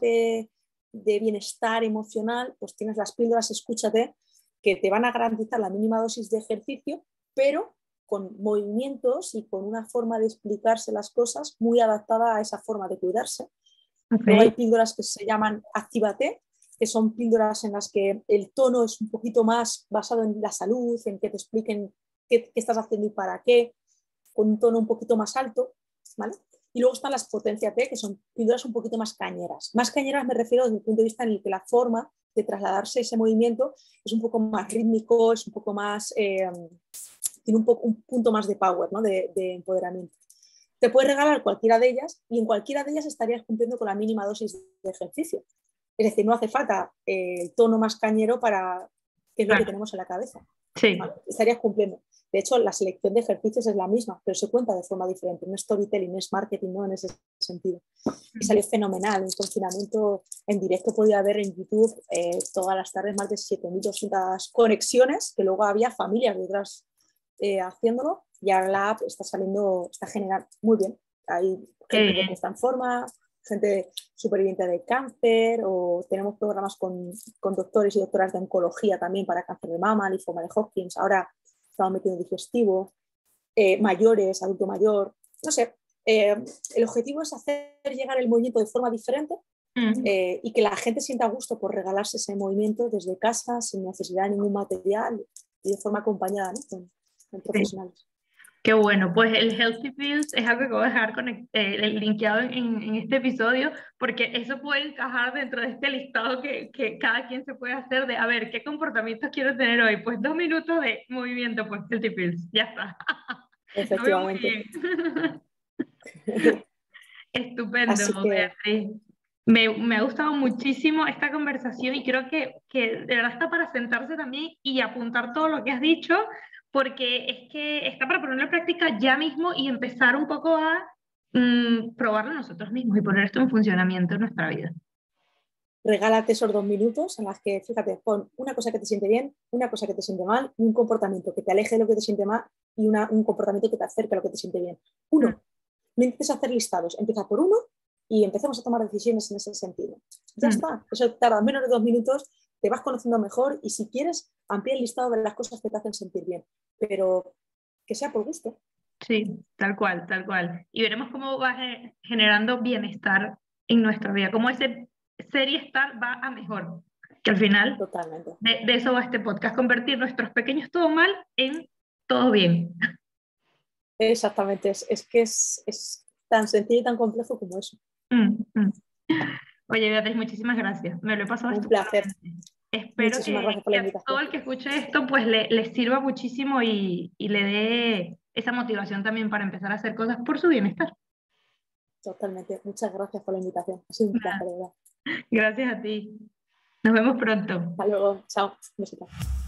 de bienestar emocional, pues tienes las píldoras, escúchate, que te van a garantizar la mínima dosis de ejercicio, pero con movimientos y con una forma de explicarse las cosas muy adaptada a esa forma de cuidarse. Luego hay ok. píldoras que se llaman Actívate, que son píldoras en las que el tono es un poquito más basado en la salud, en que te expliquen qué estás haciendo y para qué, con un tono un poquito más alto, ¿vale? Y luego están las Potenciate, que son píldoras un poquito más cañeras. Más cañeras me refiero desde el punto de vista en el que la forma de trasladarse ese movimiento es un poco más rítmico, es un poco más, tiene un punto más de power, ¿no? de empoderamiento. Te puedes regalar cualquiera de ellas y en cualquiera de ellas estarías cumpliendo con la mínima dosis de ejercicio. Es decir, no hace falta el tono más cañero para qué es lo que Claro. tenemos en la cabeza. Sí. ¿Vale? Estarías cumpliendo. De hecho, la selección de ejercicios es la misma, pero se cuenta de forma diferente. No es storytelling, no es marketing, no en ese sentido. Y salió fenomenal. En confinamiento en directo podía ver en YouTube todas las tardes más de 7.200 conexiones, que luego había familias detrás haciéndolo, y ahora la app está saliendo, está generando muy bien. Hay Qué gente de bien. puesta en forma, gente superviviente de cáncer, o tenemos programas con doctores y doctoras de oncología también para cáncer de mama, linfoma de Hodgkin. Ahora estamos metiendo digestivo. mayores, adulto mayor, no sé. El objetivo es hacer llegar el movimiento de forma diferente y que la gente sienta gusto por regalarse ese movimiento desde casa, sin necesidad de ningún material y de forma acompañada, ¿no? con profesionales. Qué bueno, pues el Healthy Pills es algo que voy a dejar linkeado en este episodio, porque eso puede encajar dentro de este listado que cada quien se puede hacer de, a ver, ¿qué comportamientos quiero tener hoy? Pues 2 minutos de movimiento, pues Healthy Pills, ya está. Lo veo muy Efectivamente. bien. Estupendo, Así que Beatriz. Me ha gustado muchísimo esta conversación y creo que de verdad está para sentarse también y apuntar todo lo que has dicho, porque es que está para ponerlo en práctica ya mismo y empezar un poco a probarlo nosotros mismos y poner esto en funcionamiento en nuestra vida. regálate esos 2 minutos en las que, fíjate, pon una cosa que te siente bien, una cosa que te siente mal y un comportamiento que te aleje de lo que te siente mal y un comportamiento que te acerque a lo que te siente bien. Mm, Uno, no intentes hacer listados, empieza por uno y empecemos a tomar decisiones en ese sentido. Ya mm. está, eso tarda menos de 2 minutos, te vas conociendo mejor y si quieres, amplía el listado de las cosas que te hacen sentir bien, pero que sea por gusto. Sí, tal cual, tal cual. Y veremos cómo va generando bienestar en nuestra vida, cómo ese ser y estar va a mejor, que al final Totalmente. de eso va este podcast, convertir nuestros pequeños todo mal en todo bien. Exactamente, es que es tan sencillo y tan complejo como eso. Mm, mm. Oye, Beatriz, muchísimas gracias. Me lo he pasado Un placer. estupendamente. Espero Muchísimas gracias por que la a todo invitación. el que escuche esto pues le sirva muchísimo y le dé esa motivación también para empezar a hacer cosas por su bienestar. Totalmente. Muchas gracias por la invitación. Ha sido un placer, Nada, de verdad. gracias a ti. Nos vemos pronto. Hasta luego. Chao. Besitos.